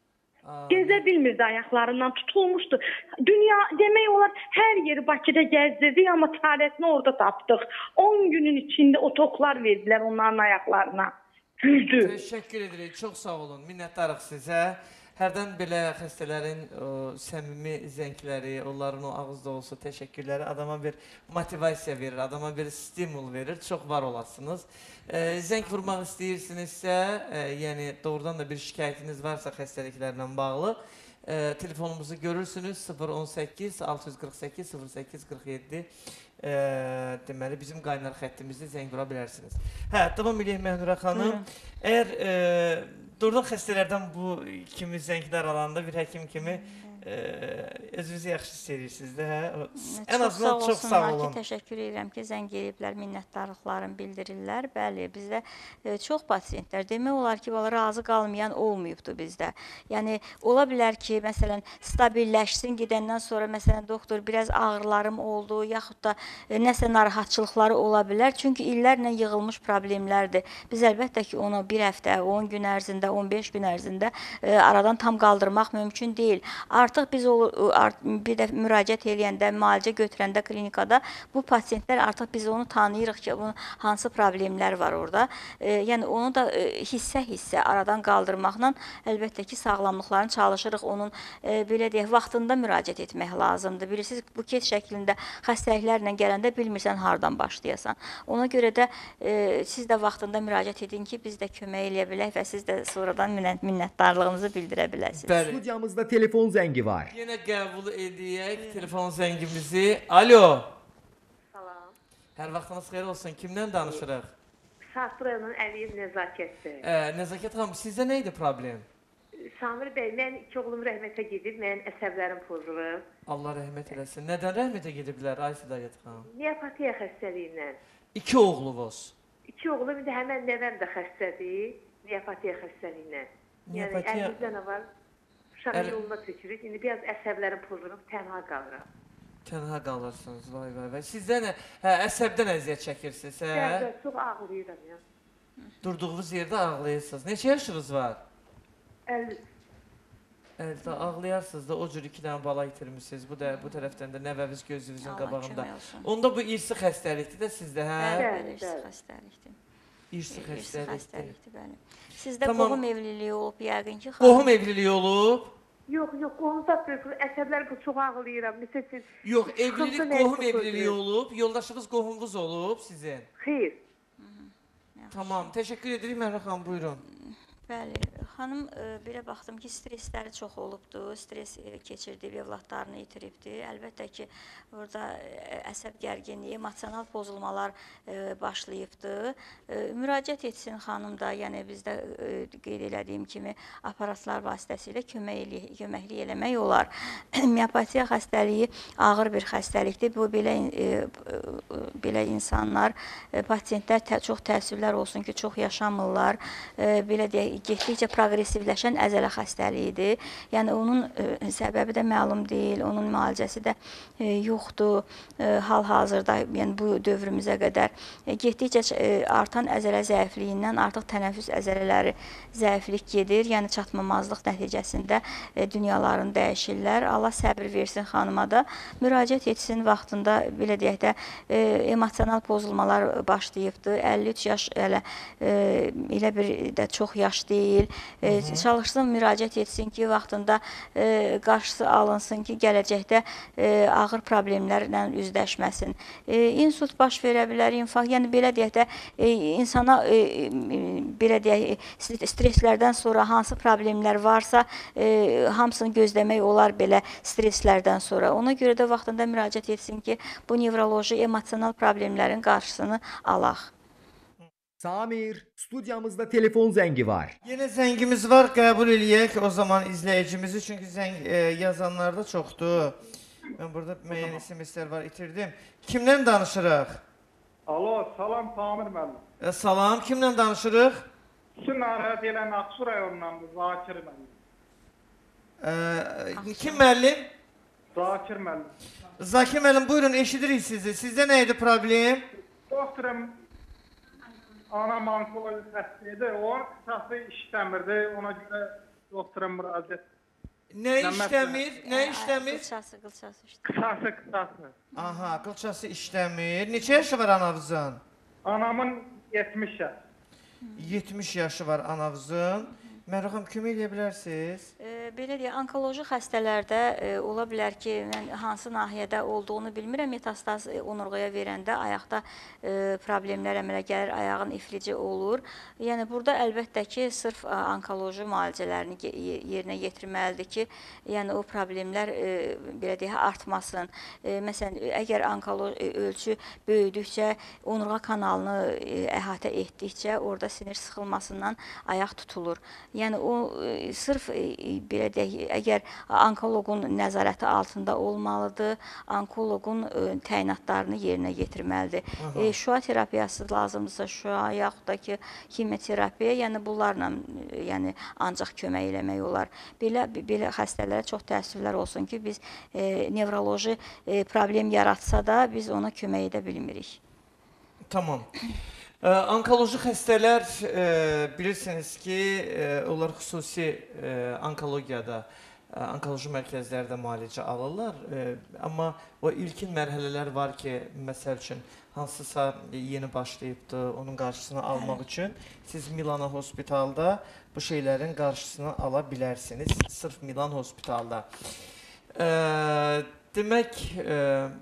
Aa. Gezə bilmirdi, ayaqlarından tutulmuşdu. Dünya, demək olar, hər yeri Bakıda gəzdirdik, amma çarəsini orada tapdıq. on günün içində otoklar verdilər onların ayaqlarına. Güldü. Təşəkkür edirik, çox sağ olun, minnətdarıq sizə. Hərdən belə xəstələrin o, səmimi zəngləri, onların o ağızda olsa təşəkkürləri adama bir motivasiya verir, adama bir stimul verir. Çox var olasınız. E, zəng vurmaq istəyirsinizsə, e, yəni doğrudan da bir şikayətiniz varsa xəstəliklərlə bağlı, e, telefonumuzu görürsünüz sıfır on səkkiz altı yüz qırx səkkiz sıfır səkkiz qırx yeddi. E, deməli bizim qaynar xəttimizdə zəng vura bilərsiniz. Hə, davam edək Məhnurə xanım. Əgər e, doğrudan xəstələrdən bu kimi zənglər alanda bir həkim kimi e, özünüzü yaxşı hiss edirsiniz də, hə? Ən azından çox sağ olun. Ki, təşəkkür edirəm ki, zəng eləyiblər, minnətdarlıqlarını bildirirlər. Bəli, bizdə e, çox pasiyentlər, demək olar ki, valla razı qalmayan olmayıbdır bizdə. Yəni, ola bilər ki, məsələn, stabilləşsin, gedəndən sonra, məsələn, doktor, biraz ağrılarım oldu, yaxud da e, nəsə narahatçılıqları ola bilər. Çünki illərlə yığılmış problemlərdir. Biz əlbəttə ki, onu bir həftə, on gün ərzində, on beş gün ərzində e, aradan tam qaldırmaq mümkün deyil. Artıq biz olur, bir də müraciət eləyəndə, müalicə götürəndə klinikada bu pasiyentlər artıq biz onu tanıyırıq ki, bunun hansı problemlər var orada. E, yəni onu da hissə-hissə aradan qaldırmaqla əlbəttə ki, sağlamlıqlarını çalışırıq. Onun e, belə deyək, vaxtında müraciət etmək lazımdır. Bilirsiniz, buket şəklində xəstəliklərlə gələndə bilmirsən hardan başlayasan. Ona görə də e, siz də vaxtında müraciət edin ki, biz də kömək eləyə bilək və siz də sonradan minnətdarlığınızı bildirə biləsiniz. Bəli. Studiyamızda telefon zəngi var. Yenə qəbul edək telefon zəngimizi. Alo. Salam. Hər vaxtınız xeyir olsun. Kimdən danışırıq? Şahburayanın Əliyev Nəzakətdir. Ə, Nəzakət xanım, sizdə nə idi problem? Samir bəy, mən iki oğlum rəhmətə gedib, mənim əsəblərim pozulub. Allah rəhmət eləsin. Nədən rəhmətə gediblər, ay Sədaqət xanım? Neopatiya xəstəliyindən. İki oğlunuz? İki oğlum, indi həmən nəvəm də xəstədir, neopatiya xəstəliyindən. Yəni, əlimizdə nə var? Uşağın Əl- yoluna tökürük. İndi biraz əsəblərim pozulub, tənha qalıram. Tənha qalırsınız, vay vay vay. Sizdə nə? Hə, əsəbdən əziyyət çəkirsiniz, hə? Bəzən çox ağlayıram ya. Durduğunuz yerdə ağlayırsınız. Neçə yaşınız var? əlli. Əldə ağlayarsınız da o cür iki dənə bala itirmişsiniz. Bu da bu tərəfdən də nəvəviz gözünüzün Allah qabağında. kömək olsun. Onda bu irsi xəstəlikdir də sizdə, hə? Bəli, Bəli, bəli, irsi bəli. xəstəlikdir. İrsi İrsi xəstəlikdir. xəstəlikdir, bəli. Sizdə Tamam. qohum evliliyi olub yəqin ki, xanım. Qohum evliliyi olub? Yox, yox, qohum satmıyor. Əsəblər bu çox ağlayıram. Məsəl üçün, Yox, evlilik Sıxıntı nə qohum çox evliliyi olur? olub. Yoldaşınız qohumunuz olub sizin. xeyr. Tamam, təşəkkür edirik Məhrə xanım, buyurun. Bəli, xanım e, belə baxdım ki, stressləri çox olubdu, stres e, keçirdi, övladlarını itiribdi. Əlbəttə ki, burada e, əsəb gərginliyi, emosional pozulmalar e, başlayıbdı. E, müraciət etsin xanım da, yəni bizdə e, qeyd elədiyim kimi aparatlar vasitəsilə kömək elə, köməklik eləmək olar. Miopatiya xəstəliyi ağır bir xəstəlikdir. Bu belə e, e, belə insanlar, e, pasientlər tə, çox təəssüflər olsun ki, çox yaşamırlar. E, belə deyək, getdikcə proqresivləşən əzələ xəstəliyidir. Yəni onun e, səbəbi də məlum deyil, onun müalicəsi də e, yoxdur. E, hal-hazırda, yəni bu dövrümüzə qədər e, getdikcə e, artan əzələ zəifliyindən artıq tənəffüs əzələləri zəiflik gedir. Yəni çatmamazlıq nəticəsində e, dünyalarını dəyişirlər. Allah səbr versin xanıma da. Müraciət etsin vaxtında, belə deyək də e, emosional pozulmalar başlayıbdı. əlli üç yaş elə e, elə bir də çox yaş deyil. E, çalışsın, müraciət etsin ki, vaxtında e, qarşısı alınsın ki, gələcəkdə e, ağır problemlərlə üzləşməsin. E, insult baş verə bilər, infarkt, yəni belə deyək də e, insana e, e, belə deyək, stresslərdən sonra hansı problemlər varsa, e, hamısını gözləmək olar belə stresslərdən sonra. Ona görə də vaxtında müraciət etsin ki, bu nevroloji, emosional problemlərin qarşısını alaq. Samir, studiyamızda telefon zəngi var. Yenə zəngimiz var, qəbul eləyək o zaman izləyicimizi, çünki zəng e, yazanlar da çoxdur. Mən burada müəyyən isim-islər var, itirdim. Kimlə danışırıq? Alo, salam Samir müəllim. E, salam, kimlə danışırıq? Sizin narahat elən Aksu rayonundandır, Zakir müəllim. E, kim müəllim? Zakir müəllim. Zakir müəllim, buyurun, eşidirik sizi. Sizdə nə idi problem? Doktorum, anam onkoloji xəstəydi, o qısası işləmirdi, ona görə doktorum müraciət. Nə işləmir? Nə işləmir? Qılçası, qılçası işləmir. Qısası, qısası. Aha, qılçası işləmir. Neçə yaşı var anavızın? Anamın yetmiş yaş. yetmiş yaşı var anavızın. Məhrə xanım, kömək edə bilərsiniz? E, belə deyək, onkoloji xəstələrdə e, ola bilər ki, mən hansı nahiyədə olduğunu bilmirəm, metastaz e, onurğaya verəndə ayaqda e, problemlər əmələ gəlir, ayağın iflici olur. Yəni burada əlbəttə ki, sırf a, onkoloji müalicələrini ye yerinə yetirməlidir ki, yəni o problemlər e, belə deyək, artmasın. E, məsələn, əgər onkoloji ölçü böyüdükcə, onurğa kanalını e, əhatə etdikcə, orada sinir sıxılmasından ayaq tutulur. Yəni o e, sırf e, belə deyək, əgər onkoloqun nəzarəti altında olmalıdır, onkoloqun e, təyinatlarını yerinə yetirməlidir. E, şua terapiyası lazımdırsa, şua yaxud da ki, kimyoterapiya, yəni bunlarla e, yəni ancaq kömək eləmək olar. Belə belə xəstələrə çox təəssüflər olsun ki, biz e, nevroloji e, problem yaratsa da biz ona kömək edə bilmirik. Tamam. Ee, onkoloji xəstələr e, bilirsiniz ki, e, onlar xüsusi e, onkologiyada, e, onkoloji mərkəzlərdə müalicə alırlar. E, amma o ilkin mərhələlər var ki, məsəl üçün hansısa yeni başlayıbdı, onun qarşısını almaq üçün siz Milana Hospitalda bu şeylərin qarşısını ala bilərsiniz. Sırf Milan Hospitalda. E, demək, e,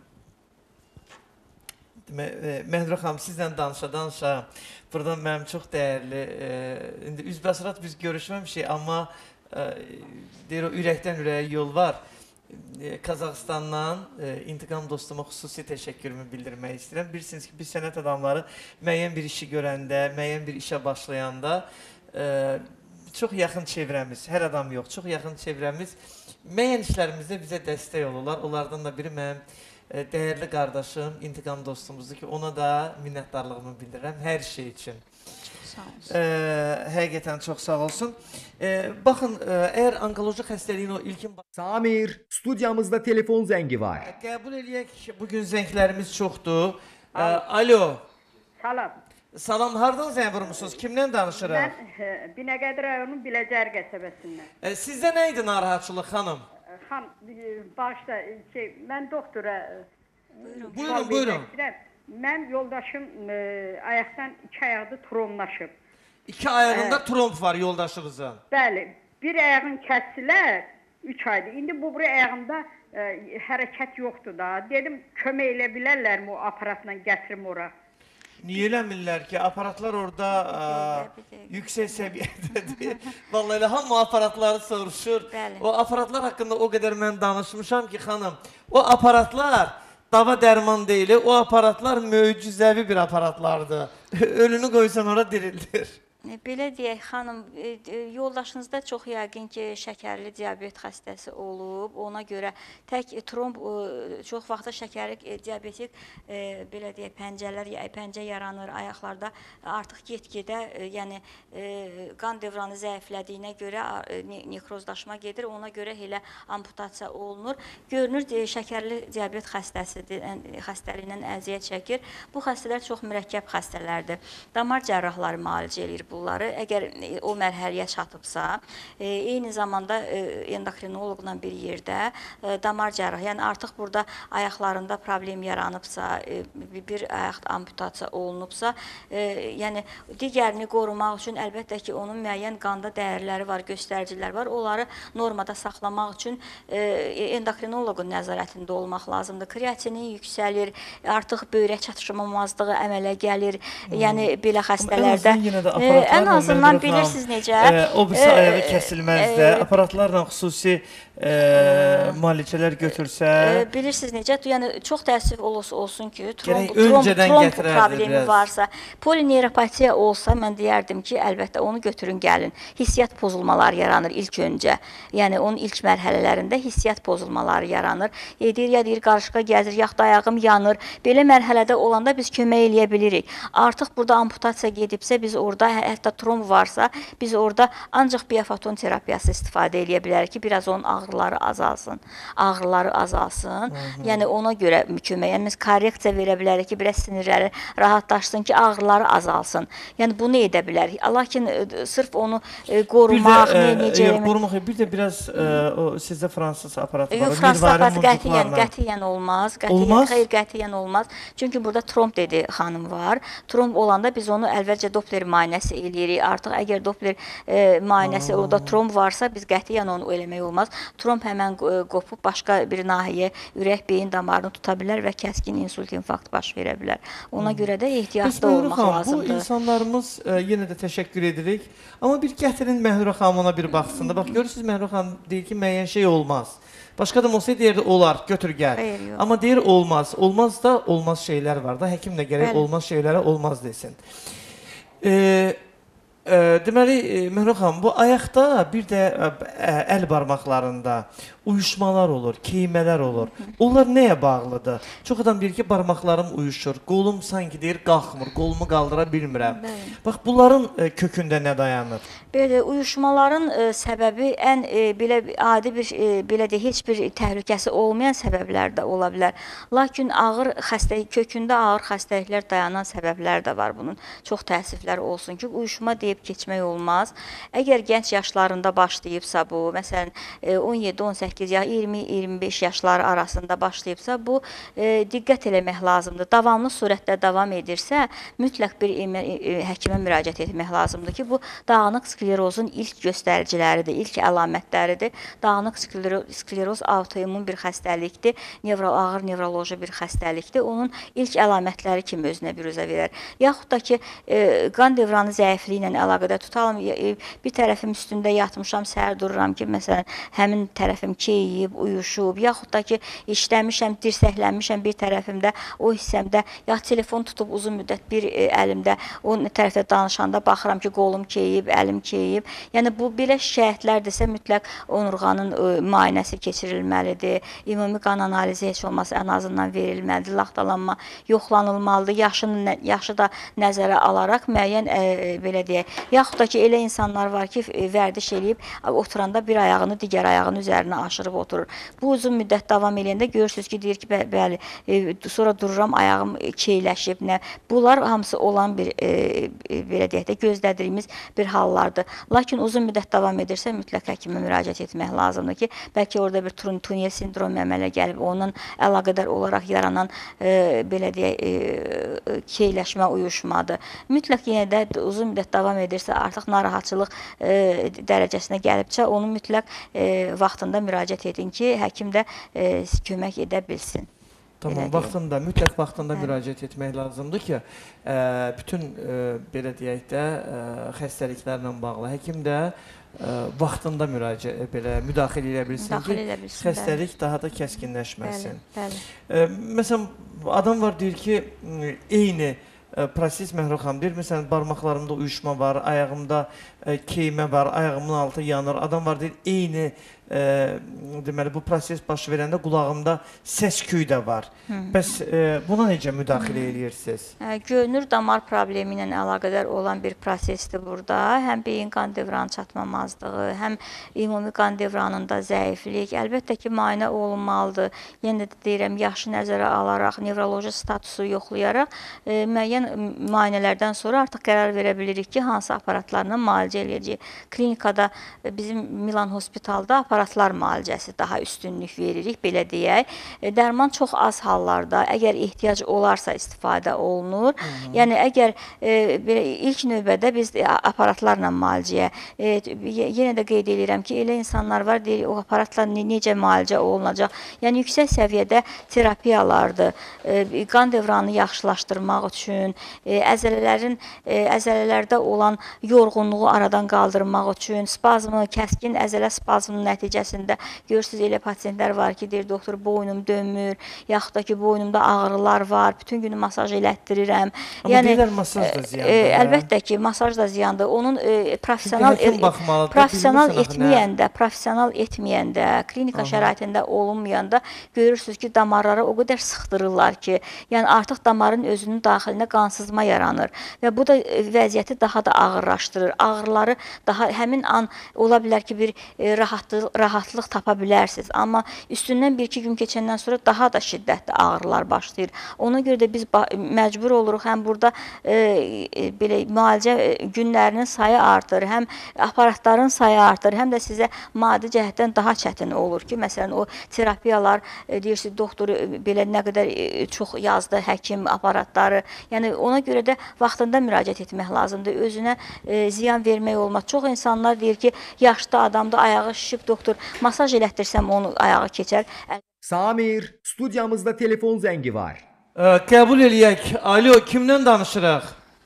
Məhrə xanım, sizlə danışa-danışa buradan mənim çox dəyərli, e, indi üzbəsrat biz görüşməmişik, amma e, deyir o ürəkdən ürəyə yol var. E, Qazaxıstandan e, İntiqam dostuma xüsusi təşəkkürümü bildirmək istəyirəm. Bilirsiniz ki, biz sənət adamları müəyyən bir işi görəndə, müəyyən bir işə başlayanda e, çox yaxın çevrəmiz, hər adam yox, çox yaxın çevrəmiz müəyyən işlərimizdə bizə dəstək olurlar. Onlardan da biri mənim dəyərli qardaşım, İntiqam dostumuzdur ki, ona da minnətdarlığımı bildirirəm hər şey üçün. Sağ olsun. E, həqiqətən çox sağ olsun. E, baxın, e, əgər onkoloji xəstəliyin o ilkin Samir, stüdyamızda telefon zəngi var. qəbul eləyək ki, bugün zənglərimiz çoxdur. E, alo. Salam. Salam, hardan zəng vurmusunuz? Kimdən danışırıq? Mən e, Binəqədi rayonunun Biləcər qəsəbəsindən. E, sizdə nə idi narahatçılıq, xanım? E, Xan, e, bağışla, e, şey, mən doktora e, Buyurun, sual buyurun. vermək istəyirəm. Mən yoldaşım e, ayaqdan iki ayaqda tromlaşıb. İki ayağında tromb var yoldaşınızın. Bəli, bir ayağını kəsdilər üç aydır. İndi bu bir ayağımda e, hərəkət yoxdur da. Dedim, kömək elə bilərlərmi o aparatla gətirim ora? Niyə eləmirlər ki, aparatlar orada ə, yüksək səviyyədədir. Vallahi elə hamı aparatları soruşur. Bəli. O aparatlar haqqında o qədər mən danışmışam ki, xanım, o aparatlar dava dərman deyil, o aparatlar möcüzəvi bir aparatlardır. Ölünü qoysan ora dirildir. Belə deyək, xanım, e, e, yoldaşınızda çox yəqin ki, şəkərli diabet xəstəsi olub. Ona görə tək e, tromb, e, çox vaxtda şəkərli e, diabetik, e, belə deyək, pəncələr, pəncə yaranır, ayaqlarda artıq get-gedə, e, yəni e, qan dövranı zəiflədiyinə görə e, nekrozlaşma gedir. Ona görə elə amputasiya olunur. Görünür, e, şəkərli diabet xəstəsidir, xəstəliyindən əziyyət çəkir. Bu xəstələr çox mürəkkəb xəstələrdir. Damar cərrahları müalicə edir bunları. Əgər o mərhələyə çatıbsa, e, eyni zamanda e, endokrinoloqla bir yerdə e, damar cərrahı, yəni artıq burada ayaqlarında problem yaranıbsa, e, bir ayaq amputasiya olunubsa, e, yəni digərini qorumaq üçün əlbəttə ki, onun müəyyən qanda dəyərləri var, göstəricilər var. Onları normada saxlamaq üçün e, endokrinoloqun nəzarətində olmaq lazımdır. Kreatinin yüksəlir, artıq böyrək çatışmamazlığı əmələ gəlir. Hmm. Yəni belə xəstələrdə e, ən azından bilirsiniz necə. E, o birisi ayağı kəsilməz də. Aparatlarla xüsusi e, müalicələr götürsə. E, bilirsiniz necə. Yəni çox təəssüf olursa olsun ki, tromb, tromb, tromb problemi varsa, polineuropatiya olsa, mən deyərdim ki, əlbəttə onu götürün gəlin. Hissiyat pozulmaları yaranır ilk öncə. Yəni onun ilk mərhələlərində hissiyat pozulmaları yaranır. Edir, ya deyir, qarışqa gəzir, yaxud ayağım yanır. Belə mərhələdə olanda biz kömək eləyə bilirik. Artıq burada amputasiya gedibsə, biz orada hətta tromb varsa, biz orada ancaq biofoton terapiyası istifadə eləyə bilərik ki, biraz onun ağrıları azalsın. Ağrıları azalsın. Hı -hı. Yəni ona görə kömək. Yəni biz korreksiya verə bilərik ki, biraz sinirləri rahatlaşsın ki, ağrıları azalsın. Yəni bunu edə bilərik. Lakin e, sırf onu e, qorumaq, bir də, ne, necə... Yox, qorumaq, bir də biraz e, o, sizdə fransız aparatı var. Yox, fransız aparatı qətiyyən, qətiyyən olmaz. Qətiyyən, olmaz? Xeyr, qətiyyən olmaz. Çünki burada tromb dedi xanım var. Tromb olanda biz onu əvvəlcə Doppler müayinəsi eləyirik. Artıq əgər Doppler e, müayinəsi Aa. orada tromb varsa, biz qətiyyən onu eləmək olmaz. Tromb həmən qopub başqa bir nahiyə, ürək, beyin damarını tuta bilər və kəskin insult infarkt baş verə bilər. Ona hmm. görə də ehtiyatlı olmaq xanım, lazımdır. Bu insanlarımız e, yenə də təşəkkür edirik. Amma bir gətirin Məhrura xanım ona bir baxsın da. Bax, görürsünüz Məhrura xanım deyir ki, müəyyən şey olmaz. Başqa adam olsaydı deyirdi, olar, götür gəl. Hayır, yox. Amma deyir, olmaz. Olmaz da olmaz şeylər var da. Həkim də gərək Bəli. olmaz şeylərə olmaz desin. Eee... E, deməli, e, Məhrura xanım, bu ayaqda bir də e, əl barmaqlarında uyuşmalar olur, keymələr olur. Onlar nəyə bağlıdır? Çox adam deyir ki, barmaqlarım uyuşur, qolum sanki deyir, qalxmır, qolumu qaldıra bilmirəm. Bəli. Bax, bunların e, kökündə nə dayanır? Belə, uyuşmaların e, səbəbi ən e, belə adi bir, e, belə də heç bir təhlükəsi olmayan səbəblər də ola bilər. Lakin ağır xəstəlik, kökündə ağır xəstəliklər dayanan səbəblər də var bunun. Çox təəssüflər olsun ki, uyuşma deyib keçmək olmaz. Əgər gənc yaşlarında başlayıbsa bu, məsələn, on yeddi on səkkiz ya iyirmi iyirmi beş yaşları arasında başlayıbsa, bu e, diqqət eləmək lazımdır. Davamlı surətdə davam edirsə, mütləq bir e, e, həkimə müraciət etmək lazımdır ki, bu dağınıq sklerozun ilk göstəriciləridir, ilk əlamətləridir. Dağınıq skleroz, skleroz autoimmun bir xəstəlikdir, nevro, ağır nevroloji bir xəstəlikdir. Onun ilk əlamətləri kimi özünə büruzə verər. Yaxud da ki, e, qan dövranı zəifliyi ilə əlaqədar tutalım, bir tərəfim üstündə yatmışam, səhər dururam ki, məsələn, həmin tərəfim keyiyib, uyuşub, yaxud da ki, işləmişəm, dirsəklənmişəm bir tərəfimdə, o hissəmdə, ya telefon tutub uzun müddət bir əlimdə, o tərəfdə danışanda baxıram ki, qolum keyiyib, əlim keyiyib. Yəni, bu belə şikayətlərdirsə, mütləq onurğanın müayinəsi keçirilməlidir, ümumi qan analizi heç olmasa ən azından verilməlidir, laxtalanma yoxlanılmalıdır, yaşını, yaşı da nəzərə alaraq müəyyən, e, belə deyək, yaxud da ki, elə insanlar var ki, vərdiş eləyib, oturanda bir ayağını digər ayağının üzərinə aşırıb oturur. Bu uzun müddət davam eləyəndə görürsünüz ki, deyir ki, bə bəli, e, sonra dururam, ayağım keyləşib, nə? Bunlar hamısı olan bir, e, e, belə deyək də, gözlədiyimiz bir hallardır. Lakin uzun müddət davam edirsə, mütləq həkimə müraciət etmək lazımdır ki, bəlkə orada bir tunnel sindromu əmələ gəlib, onun əlaqədar olaraq yaranan, e, belə deyək, e, keyləşmə, uyuşmadır. Mütləq yenə də uzun müddət davam edirsə, artıq narahatçılıq e, dərəcəsinə gəlibcə, onu mütləq e, vaxtında müraciət edin ki, həkim də e, kömək edə bilsin. Tamam, vaxtında, mütləq vaxtında müraciət etmək lazımdır ki, ə, bütün ə, belə deyək də ə, xəstəliklərlə bağlı həkim də ə, vaxtında müraciət, belə müdaxilə edə bilsin müdaxilə ki, edə bilsin, xəstəlik bəli. Daha da kəskinləşməsin. Bəli, bəli. Ə, məsələn, adam var deyir ki, eyni ə, proses Məhrur xanım deyir, məsələn, barmaqlarımda uyuşma var, ayağımda ə, keymə var, ayağımın altı yanır. Adam var deyir, eyni E, deməli, bu proses baş verəndə qulağımda səs-küy də var. Hı. Bəs e, buna necə müdaxilə edirsiniz? Görünür damar problemi ilə əlaqədar olan bir prosesdir burada. Həm beyin qan dövranı çatmamazlığı, həm ümumi qan dövranında zəiflik. Əlbəttə ki, müayinə olunmalıdır. Yenə də deyirəm, yaşı nəzərə alaraq, nevroloji statusu yoxlayaraq, e, müəyyən müayinələrdən sonra artıq qərar verə bilirik ki, hansı aparatlarla müalicə edəcəyik. Klinikada, bizim Milan Hospitalda aparatlar müalicəsi daha üstünlük veririk, belə deyək. E, dərman çox az hallarda, əgər ehtiyac olarsa istifadə olunur. Hı -hı. Yəni, əgər e, belə, ilk növbədə biz aparatlarla müalicəyə, e, yenə də qeyd edirəm ki, elə insanlar var, deyir, o aparatla necə müalicə olunacaq? Yəni, yüksək səviyyədə terapiyalardır. E, qan dövranını yaxşılaşdırmaq üçün, e, əzələlərin, e, əzələlərdə olan yorğunluğu aradan qaldırmaq üçün, spazmı, kəskin əzələ spazmının nəticəsində nəticəsində görürsünüz, elə pasiyentlər var ki, deyir, doktor, boynum dönmür, yaxud da ki, boynumda ağrılar var, bütün günü masaj elətdirirəm. Amma yəni, deyirlər, masaj da ziyandır. E, əlbəttə ki, masaj da ziyandır. Onun e, profesional, e, profesional etməyəndə, profesional etməyəndə, klinika Aha. şəraitində olunmayanda görürsünüz ki, damarları o qədər sıxdırırlar ki, yəni artıq damarın özünün daxilinə qansızma yaranır və bu da vəziyyəti daha da ağırlaşdırır. Ağrıları daha həmin an ola bilər ki, bir e, rahatlıq rahatlıq tapa bilərsiniz. Amma üstündən bir-iki gün keçəndən sonra daha da şiddətli ağrılar başlayır. Ona görə də biz məcbur oluruq, həm burada e, e, belə müalicə günlərinin sayı artır, həm aparatların sayı artır, həm də sizə maddi cəhətdən daha çətin olur ki, məsələn, o terapiyalar, e, deyirsiniz, doktoru belə nə qədər e, çox yazdı, həkim aparatları. Yəni, ona görə də vaxtında müraciət etmək lazımdır. Özünə e, ziyan vermək olmaz. Çox insanlar deyir ki, yaşlı adamda ayağı şişib, doktor, masaj elətdirsəm onu ayağı keçər. Samir, studiyamızda telefon zəngi var. Ə, qəbul eləyək. Alo, kimdən danışırıq?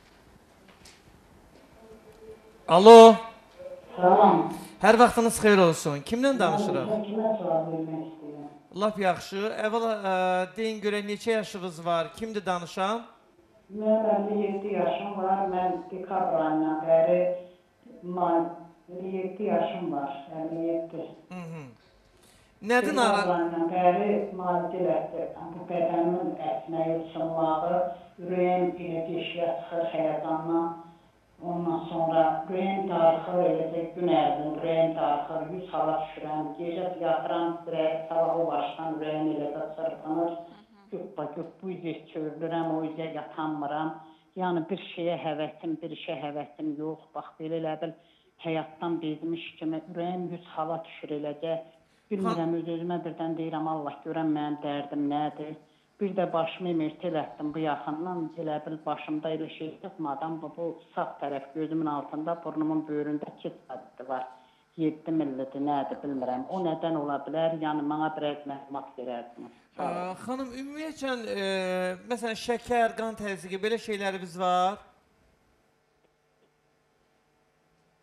Alo. Salam. Hər vaxtınız xeyir olsun. Kimdən danışırıq? Kimə sual vermək istəyirəm? Lap yaxşı. Əvvəla ə, deyin görək neçə yaşınız var? Kimdir danışan? Mən əlli yeddi yaşım var. Mən dekabr ayından bəri əlli yeddi yaşım var. əlli yeddi. Hı -hı. Nədir nara? Dekabr ayından bəri müalicə elətdirdim. Bu bədənimin əsməyi, sınmağı, ürəyim elə deşiyə çıxır həyəcandan. Ondan sonra ürəyim darıxır, eləcək gün ərzində ürəyim darıxır, yüz hala düşürəm, gecə yatıram, dirək, sabah o başdan ürəyim eləcə çırpınır. Güppa güp bu üzə çövürürəm, o üzə yatanmıram. Yəni bir şeyə həvəsim, bir işə həvəsim yox. Bax, belə elə bil həyatdan bezmiş kimi ürəyim yüz hala düşür eləcək. Bilmirəm, öz-özümə birdən deyirəm, Allah görən mənim dərdim nədir? Bir də başımı emirti elətdim bu yaxından, elə bil başımda elə şey çıxmadan, bu, bu sağ tərəf gözümün altında, burnumun böyründə iki sadidi var. yeddi millidir, nədir, bilmirəm. O nədən ola bilər, yəni mənə bir az məlumat verərdiniz. Xanım, ümumiyyətlə, e, məsələn, şəkər, qan təzyiqi, belə şeylərimiz var?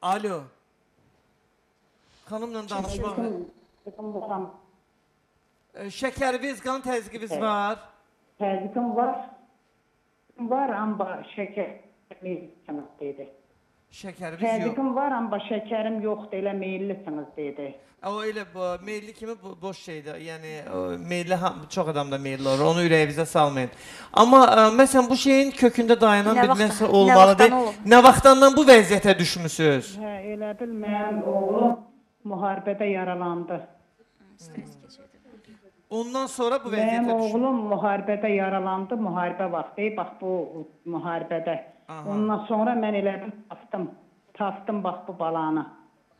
Alo. Xanımla danışmaq. Varam. Şəkəriniz, qan təzyiqiniz var. Təzyiqim var. Var, amma şəkər dedi. Şəkəriniz yox. Təzyiqim var, amma şəkərim yoxdur, elə meyillisiniz dedi. O elə bu, meyilli kimi bu, boş şeydir. Yəni o, meyilli çox adamda meyilli olur. Onu ürəyinizə salmayın. Amma ə, məsələn bu şeyin kökündə dayanan bir nəsə olmalıdır. Nə vaxtdan bu vəziyyətə düşmüsünüz? Hə, elə bil mənim oğlum müharibədə yaralandı. Ondan sonra bu vəziyyətə düşmüsünüz? düşmüsünüz? Mənim oğlum müharibədə yaralandı, müharibə vaxtı. Bax bu müharibədə. Aha. Ondan sonra mən elə bil tapdım. Tapdım bax bu balanı.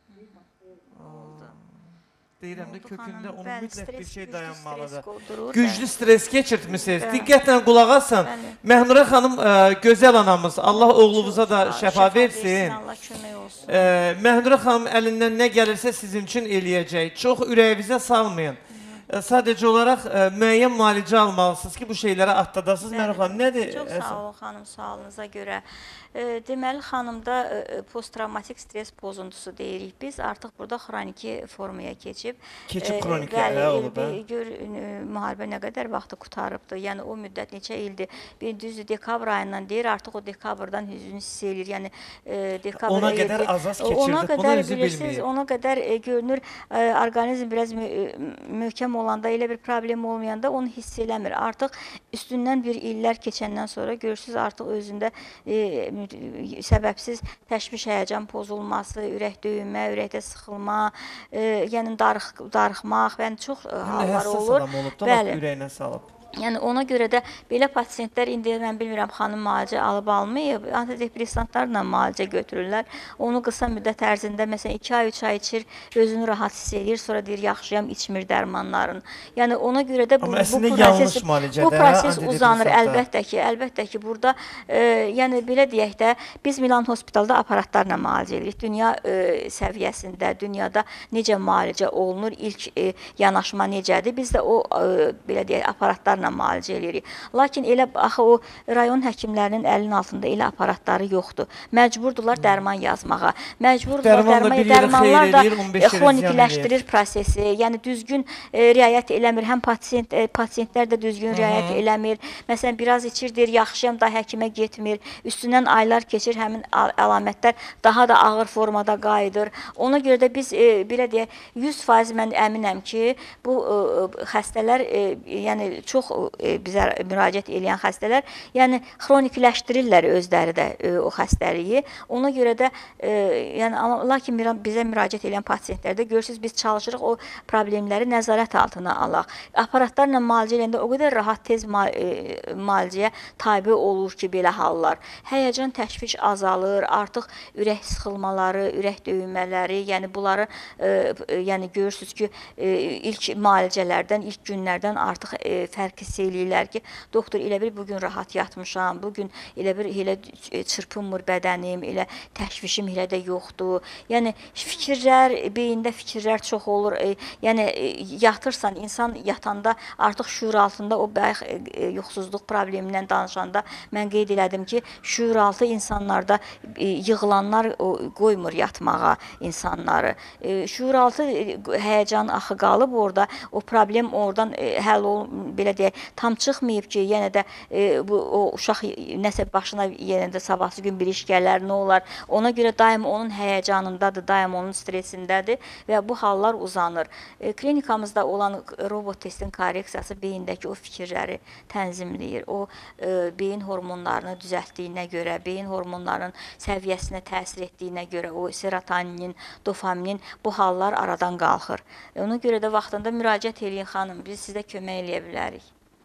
Deyirəm də kökündə onun mütləq bir şey dayanmalıdır. Güclü, güclü stres keçirtmisiniz. Diqqətlə qulaq asın. Məhnurə xanım ə, gözəl anamız. Allah oğlunuza da şəfa, şəfa versin. Allah kömək olsun. Ə, Məhnurə xanım əlindən nə gəlirsə sizin üçün eləyəcək. Çox ürəyinizə salmayın. Ə, sadəcə olaraq ə, müəyyən müalicə almalısınız ki, bu şeylərə atladasınız. Məhnurə xanım, nədir? Çox sağ olun xanım, sualınıza görə. E, deməli, xanımda e, posttraumatik stres pozuntusu deyirik biz. Artıq burada xroniki formaya keçib. Keçib xroniki, e, elə olub, hə? Gör, e, müharibə nə qədər vaxtı qutarıbdır. Yəni, o müddət neçə ildir. Bir düzdür, dekabr ayından deyir, artıq o dekabrdan hüzünü hiss eləyir. Yəni, e, dekabr ona qədər azaz keçirdik, bunu özü bilməyib. Ona qədər e, görünür, e, orqanizm biraz mü möhkəm olanda, elə bir problem olmayanda onu hiss eləmir. Artıq üstündən bir illər keçəndən sonra görürsünüz, artıq özündə e, səbəbsiz təşviş, həyəcan pozulması, ürək döyünmə, ürəkdə sıxılma, e, yəni darıq, darıxmaq, yəni çox e, hallar olur. Həssas adam olub da, bax ürəyinə salıb. Yəni ona görə də belə pasiyentlər indi mən bilmirəm xanım müalicə alıb almayıb, antidepressantlarla müalicə götürürlər. Onu qısa müddət ərzində məsələn iki ay, üç ay içir, özünü rahat hiss edir, sonra deyir yaxşıyam, içmir dərmanların. Yəni ona görə də bu, bu proses, bu proses uzanır əlbəttə ki, əlbəttə ki burada e, yəni belə deyək də biz Milan Hospitalda aparatlarla müalicə edirik. Dünya e, səviyyəsində, dünyada necə müalicə olunur, ilk e, yanaşma necədir? Biz də o e, belə deyək aparatlarla müalicə edirik. Lakin elə axı o rayon həkimlərinin əlinin altında elə aparatları yoxdur. Məcburdurlar dərman yazmağa. Məcburdurlar dərman, dərmanlar da xronikləşdirir prosesi. Yəni düzgün e, riayət eləmir. Həm pasiyent e, pasiyentlər də düzgün Hı -hı. riayət eləmir. Məsələn biraz içirdir, yaxşıyam da həkimə getmir. Üstündən aylar keçir, həmin əlamətlər daha da ağır formada qayıdır. Ona görə də biz e, belə deyək yüz faiz mən əminəm ki, bu e, xəstələr e, yəni çox e, bizə müraciət edən xəstələr, yəni xronikləşdirirlər özləri də e, o xəstəliyi. Ona görə də e, yəni amma lakin bizə müraciət edən pasiyentlərdə görürsüz biz çalışırıq o problemləri nəzarət altına alaq. Aparatlarla müalicə edəndə o qədər rahat tez müalicəyə tabe olur ki, belə hallar. Həyəcan, təşviş azalır, artıq ürək sıxılmaları, ürək döyünmələri, yəni bunları e, yəni görürsüz ki, e, ilk müalicələrdən, ilk günlərdən artıq e, fərq hiss eləyirlər ki, doktor elə bir bugün rahat yatmışam, bugün elə bir elə çırpınmır bədənim, elə təşvişim elə də yoxdur. Yəni fikirlər, beyində fikirlər çox olur. E, yəni e, yatırsan, insan yatanda artıq şuur altında o bəx e, yuxusuzluq problemindən danışanda mən qeyd elədim ki, şuur altı insanlarda e, yığılanlar o, qoymur yatmağa insanları. E, şuur altı e, həyəcan axı qalıb orada, o problem oradan e, həll olunur, belə deyək, tam çıxmayıb ki, yenə də e, bu o uşaq nəsə başına yenə də sabahsı gün bir iş gələr, nə olar? Ona görə daim onun həyəcanındadır, daim onun stresindədir və bu hallar uzanır. E, klinikamızda olan robot testin korreksiyası beyindəki o fikirləri tənzimləyir. O e, beyin hormonlarını düzəltdiyinə görə, beyin hormonlarının səviyyəsinə təsir etdiyinə görə, o serotoninin, dopaminin bu hallar aradan qalxır. E, ona görə də vaxtında müraciət eləyin xanım, biz sizə kömək eləyə bilərik.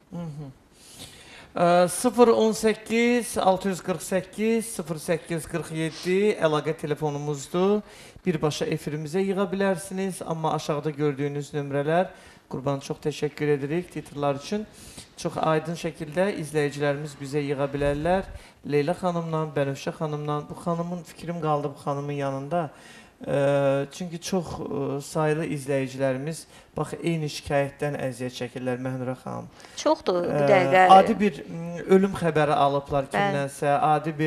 sıfır on səkkiz altı yüz qırx səkkiz sıfır səkkiz qırx yeddi əlaqə telefonumuzdur. Birbaşa efirimizə yığa bilərsiniz. Amma aşağıda gördüyünüz nömrələr, Qurban çox təşəkkür edirik titrlər üçün. Çox aydın şəkildə izləyicilərimiz bizə yığa bilərlər. Leyla xanımla, Bənövşə xanımla. Bu xanımın fikrim qaldı bu xanımın yanında. E, çünki çox e, sayılı izləyicilərimiz bax eyni şikayətdən əziyyət çəkirlər Məhnurə xanım. Çoxdur bir dəqiqə. E, adi bir ölüm xəbəri alıblar kimdənsə, adi bir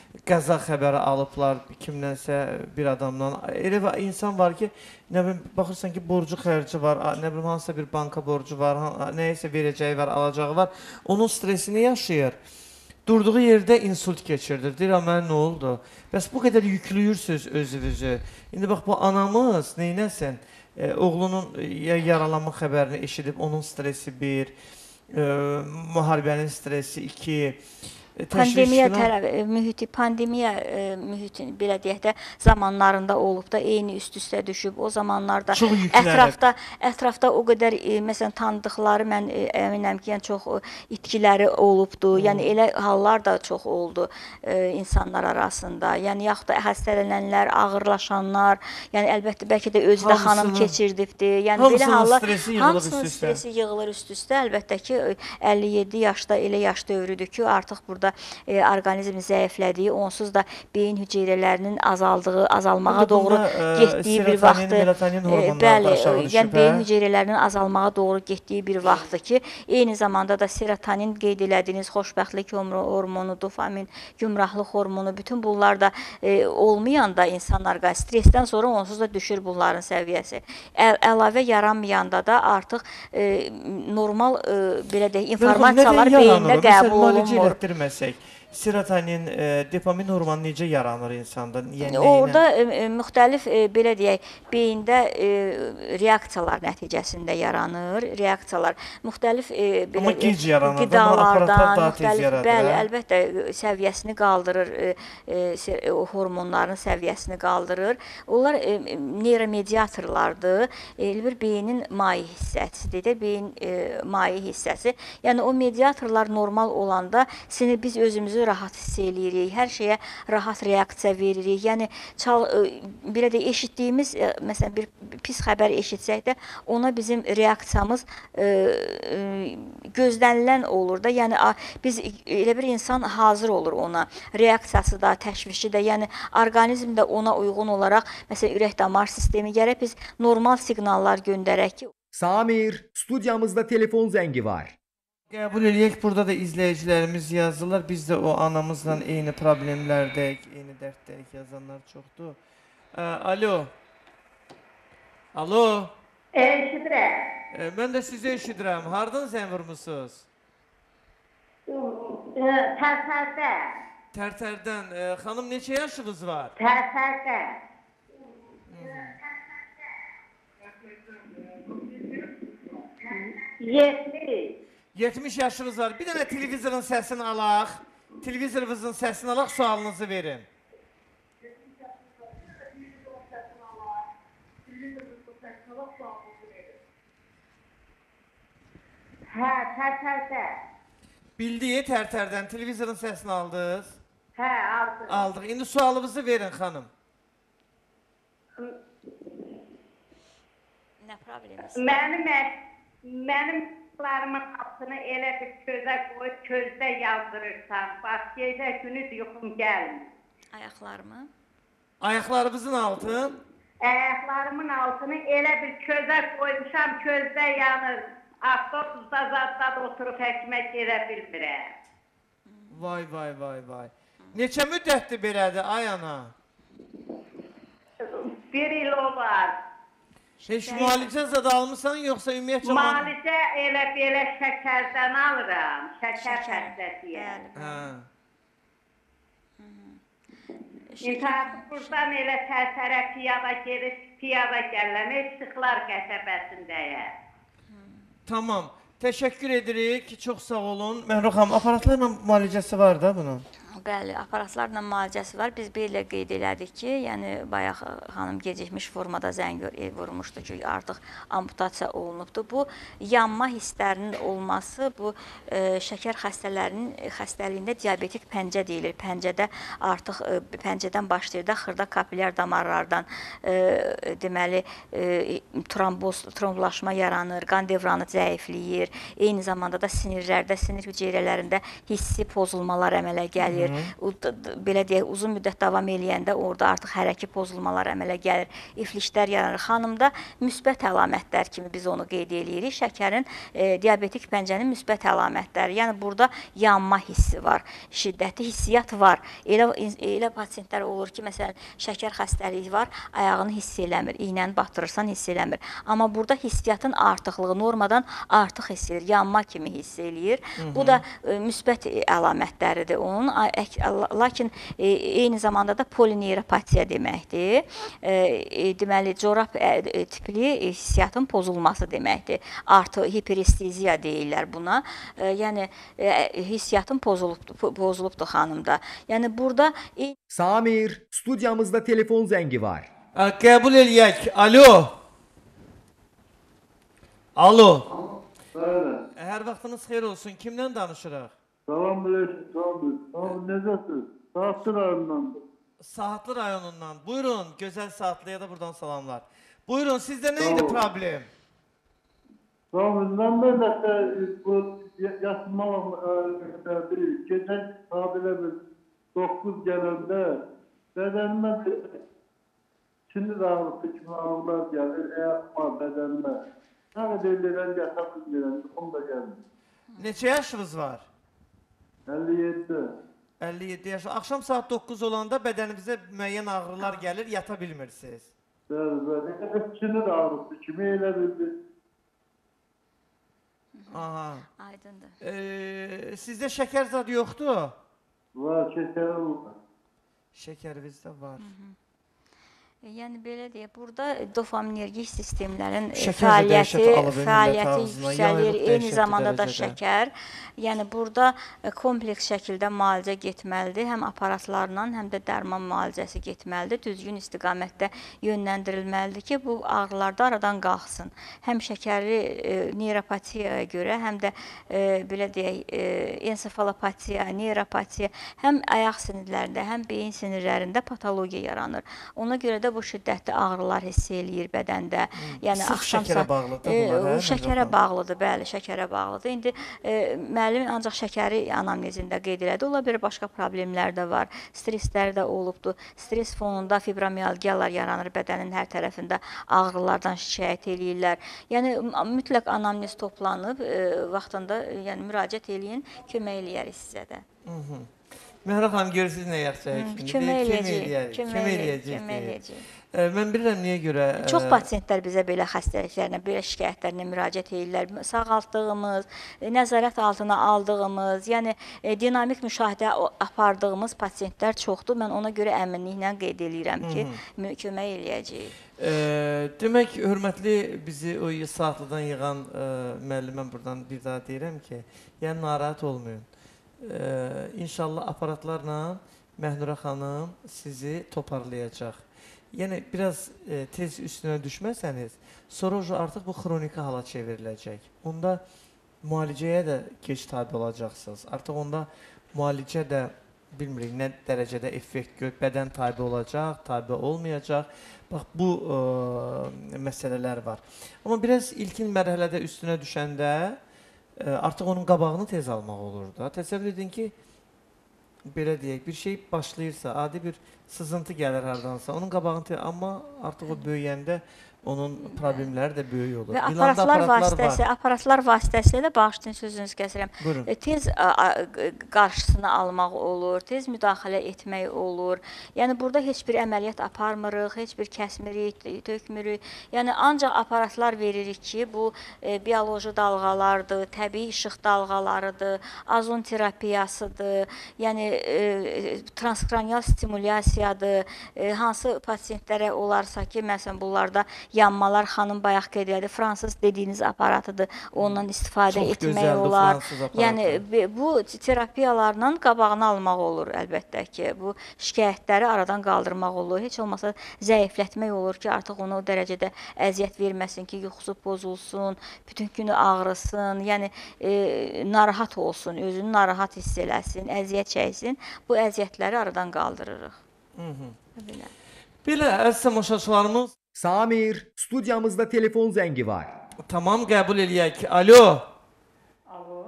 qəza xəbəri alıblar kimdənsə bir adamdan. Elə bir insan var ki, nə bilim baxırsan ki, borcu xərci var, nə bilim hansısa bir banka borcu var, nəyisə verəcəyi var, alacağı var. Onun stresini yaşayır. Durduğu yerdə insult keçirdir. Deyir, mənə nə oldu? Bəs bu qədər yüklüyürsünüz özünüzü. İndi bax, bu anamız neynəsin? E, oğlunun yaralanma xəbərini eşidib, onun stresi bir, e, müharibənin stresi iki, Pandemiya tərəf, mühiti, pandemiya e, mühitin belə deyək də zamanlarında olub da eyni üst-üstə düşüb. O zamanlarda ətrafda ətrafda o qədər e, məsələn tanıdıqları mən e, əminəm ki, yəni çox itkiləri olubdu. Hmm. Yəni elə hallar da çox oldu e, insanlar arasında. Yəni yaxud da xəstələnənlər, ağırlaşanlar, yəni əlbəttə bəlkə də özü də xanım keçirdibdi. Yəni belə hallar hamısının stresi yığılır üst-üstə. Əlbəttə ki, əlli yeddi yaşda elə yaş dövrüdür ki, artıq burada E, orqanizmin zəiflədiyi, onsuz da beyin hüceyrələrinin azaldığı, azalmağa doğru getdiyi bir vaxtı, e, bəli, yəni beyin hüceyrələrinin azalmağa doğru getdiyi bir vaxtdır ki, eyni zamanda da serotonin qeyd elədiyiniz xoşbəxtlik hormonu, dopamin, gümrahlıq hormonu, bütün bunlar da e, olmayanda insanlar stresdən sonra onsuz da düşür bunların səviyyəsi. Əl əlavə yaranmayanda da artıq e, normal e, belə deyək, informasiyalar beyində qəbul olunmur. Serotonin, e, dopamin hormonu necə yaranır insanda? Yəni, orada e, müxtəlif e, belə deyək, beyində e, reaksiyalar nəticəsində yaranır. Reaksiyalar müxtəlif e, belə yaranır, qidalardan, müxtəlif, bəli, əlbəttə səviyyəsini qaldırır, e, e, hormonların səviyyəsini qaldırır. Onlar e, neyromediatorlardır. Elə bir beynin maye hissəsidir də, beyin e, maye hissəsi. Yəni o mediatorlar normal olanda sinir biz özümüzü rahat hiss eləyirik, hər şeyə rahat reaksiya veririk. Yəni çal, belə də eşitdiyimiz, məsələn bir pis xəbər eşitsək də ona bizim reaksiyamız e, e, gözlənilən olur da. Yəni biz elə bir insan hazır olur ona. Reaksiyası da, təşvişi də, yəni orqanizm də ona uyğun olaraq, məsələn ürək-damar sistemi gərək biz normal siqnallar göndərək ki. Samir, studiyamızda telefon zəngi var. Qəbul eləyək, burada da izləyicilərimiz yazırlar. Biz də o anamızla eyni problemlərdəyik, eyni dərddəyik yazanlar çoxdur. Ə, alo. Alo. Eşidirəm. E, mən də sizi eşidirəm. Hardan zəng vurmusunuz? Tərtərdən. Tərtərdən. E, xanım, neçə yaşınız var? Tərtərdən. yetmiş. yetmiş yaşınız var. Bir dənə televizorun səsini alaq. Televizorunuzun səsini alaq, sualınızı verin. Hə, tərtərdən. Bildiyi tərtərdən televizorun səsini aldınız? Hə, aldım. Aldıq. İndi sualınızı verin, xanım. Nə probleminiz? Mənim, mənim Ayaqlarımın altını elə bir közə qoyub, közdə yazdırırsan. Bax, gecə günü yuxum gəlmir. Ayaqlarımı? Ayaqlarımızın altın? Ayaqlarımın altını elə bir közə qoymuşam, közdə yanır. Avtobusda zadda oturub həkimə gedə bilmirəm. Vay, vay, vay, vay. Neçə müddətdir belədir, ay ana? Bir il olar. Heç müalicə zad almısan, yoxsa ümumiyyətcə... Müalicə elə belə şəkərdən alıram, şəkər xəstəsiyəm. İntihar buradan elə tərtərə piyada gedir, piyada gələm, Işıqlar qəsəbəsindəyəm. Tamam, təşəkkür edirik, çox sağ olun. Məhrux xanım, aparatlarla müalicəsi var da bunun? Bəli, aparatlarla müalicəsi var. Biz belə qeyd elədik ki, yəni bayaq xanım gecikmiş formada zəng vurmuşdu ki, artıq amputasiya olunubdur. Bu yanma hisslərinin olması, bu e, şəkər xəstələrinin xəstəliyində diabetik pəncə deyilir. Pəncədə artıq e, pəncədən başlayır da xırda kapilyar damarlardan e, deməli e, tromboz, tromblaşma yaranır, qan devranı zəifləyir. Eyni zamanda da sinirlərdə, sinir hüceyrələrində hissi pozulmalar əmələ gəlir. o, belə deyək, uzun müddət davam eləyəndə orada artıq hərəki pozulmalar əmələ gəlir, iflişlər yaranır. Xanımda müsbət əlamətlər kimi biz onu qeyd eləyirik. Şəkərin, e, diabetik pəncənin müsbət əlamətləri. Yəni burada yanma hissi var, şiddətli hissiyyat var. Elə, elə pasiyentlər olur ki, məsələn, şəkər xəstəliyi var, ayağını hiss eləmir, iynəni batırırsan hiss eləmir. Amma burada hissiyatın artıqlığı normadan artıq hiss edir, yanma kimi hiss eləyir. Hı -hı. Bu da e, müsbət əlamətləridir onun. Lakin e, eyni zamanda da polineyropatiya deməkdir. E, e, deməli, corab e, tipli hissiyatın pozulması deməkdir. Artı hiperesteziya deyirlər buna. E, yəni e, hissiyatın pozulubdur, pozulubdur xanımda. Yəni burada e Samir, studiyamızda telefon zəngi var. Ə, qəbul eləyək. Alo. Alo. Bəli. Hər vaxtınız xeyir olsun. Kimdən danışırıq? Salam aleyküm, salam. Salam, necəsiz? Saatlı rayonundan. Saatlı rayonundan. Buyurun, gözəl Saatlıya da buradan salamlar. Buyurun, sizdə nə idi problem? Salam, mən də nəsə bu yatmalım, bir gecə saat elə bir dokuz gələndə bədənimə sinir ağrısı kimi ağrılar gəlir, ayaqma, bədənimə. Nə qədər eləyirəm, yata bilmirəm, onu da gəlmir. Neçə yaşınız var? əlli yeddi. əlli yeddi yaş. Axşam saat doqquz olanda bədənimizə müəyyən ağrılar gəlir, yata bilmirsiniz. Bəli, bəli. Sinir ağrısı kimi elə bildir. Aha. Aydındır. E, sizdə şəkər zadı yoxdur? Var, şəkərim var. Şəkərinizdə var. Hı -hı. Yəni belə deyək, burada dopaminergik sistemlərin Şəkər fəaliyyəti, dəhşət fəaliyyəti yüksəlir, eyni dəhşətli zamanda da dərəcədə. şəkər. Yəni burada kompleks şəkildə müalicə getməlidir. Həm aparatlarla, həm də dərman müalicəsi getməlidir. Düzgün istiqamətdə yönləndirilməlidir ki, bu ağrılar da aradan qalxsın. Həm şəkərli e, neyropatiyaya görə, həm də e, belə deyək, e, ensefalopatiya, neyropatiya, həm ayaq sinirlərində, həm beyin sinirlərində patologiya yaranır. Ona görə də bu şiddətli ağrılar hiss eləyir bədəndə. Yəni sırf axşam şəkərə bağlıdır bunlar, e, hə? Şəkərə bağlıdır, bəli, şəkərə bağlıdır. İndi e, müəllim ancaq şəkəri anamnezində qeyd elədi. Ola bilər başqa problemlər də var. Stresslər də olubdur. Stres fonunda fibromiyalgiyalar yaranır bədənin hər tərəfində, ağrılardan şikayət eləyirlər. Yəni mütləq anamnez toplanıb e, vaxtında yəni müraciət eləyin, kömək eləyərik sizə də. Hı -hı. Məhrə xanım, görürsünüz nə yaxşıyıq? Kömək eləyəcəyik. Kömək eləyəcəyik. Mən bilirəm niyə görə... Çox pasiyentlər bizə belə xəstəliklərlə, belə şikayətlərlə müraciət edirlər. Sağaltdığımız, nəzarət altına aldığımız, yəni dinamik müşahidə apardığımız pasiyentlər çoxdur. Mən ona görə əminliklə qeyd edirəm ki, kömək eləyəcəyik. Demək, hörmətli bizi o Saatlıdan yığan müəlliməm buradan bir daha deyirəm ki, yəni narahat olmayın. İnşallah aparatlarla Məhnurə xanım sizi toparlayacaq. Yəni, biraz e, tez üstünə düşməsəniz, sonra artıq bu xroniki hala çevriləcək. Onda müalicəyə də geç tabi olacaqsınız. Artıq onda müalicə də bilmirik nə dərəcədə effekt gör, bədən tabi olacaq, tabi olmayacaq. Bax, bu e, məsələlər var. Amma biraz ilkin mərhələdə üstünə düşəndə e, artıq onun qabağını tez almaq olur da. Təsəvvür edin ki, belə deyək, bir şey başlayırsa, adi bir sızıntı gəlir hardansa, onun qabağını, amma artıq o böyüyəndə onun problemləri də böyük olur. Və aparatlar vasitəsi, aparatlar vasitəsilə də bağışlayın sözünüzü kəsirəm. Buyurun. Tez qarşısını almaq olur, tez müdaxilə etmək olur. Yəni burada heç bir əməliyyat aparmırıq, heç bir kəsmirik, tökmürük. Yəni ancaq aparatlar veririk ki, bu bioloji dalğalardır, təbii işıq dalğalarıdır, azon terapiyasıdır, yəni transkranial stimulyasiyadır. Hansı pasiyentlərə olarsa ki, məsələn bunlarda yanmalar, xanım bayaq qeyd elədi, fransız dediyiniz aparatıdır, ondan istifadə Çox etmək gözəldir, olar. fransız aparatı. Yəni bu terapiyalarla qabağını almaq olur əlbəttə ki, bu şikayətləri aradan qaldırmaq olur, heç olmasa zəiflətmək olur ki, artıq onu o dərəcədə əziyyət verməsin ki, yuxusu pozulsun, bütün günü ağrısın, yəni e, narahat olsun, özünü narahat hiss eləsin, əziyyət çəksin, bu əziyyətləri aradan qaldırırıq. Hı -hı. Belə. Belə, əziz tamaşaçılarımız, Samir, studiyamızda telefon zəngi var. tamam, qəbul eləyək. Alo. Alo.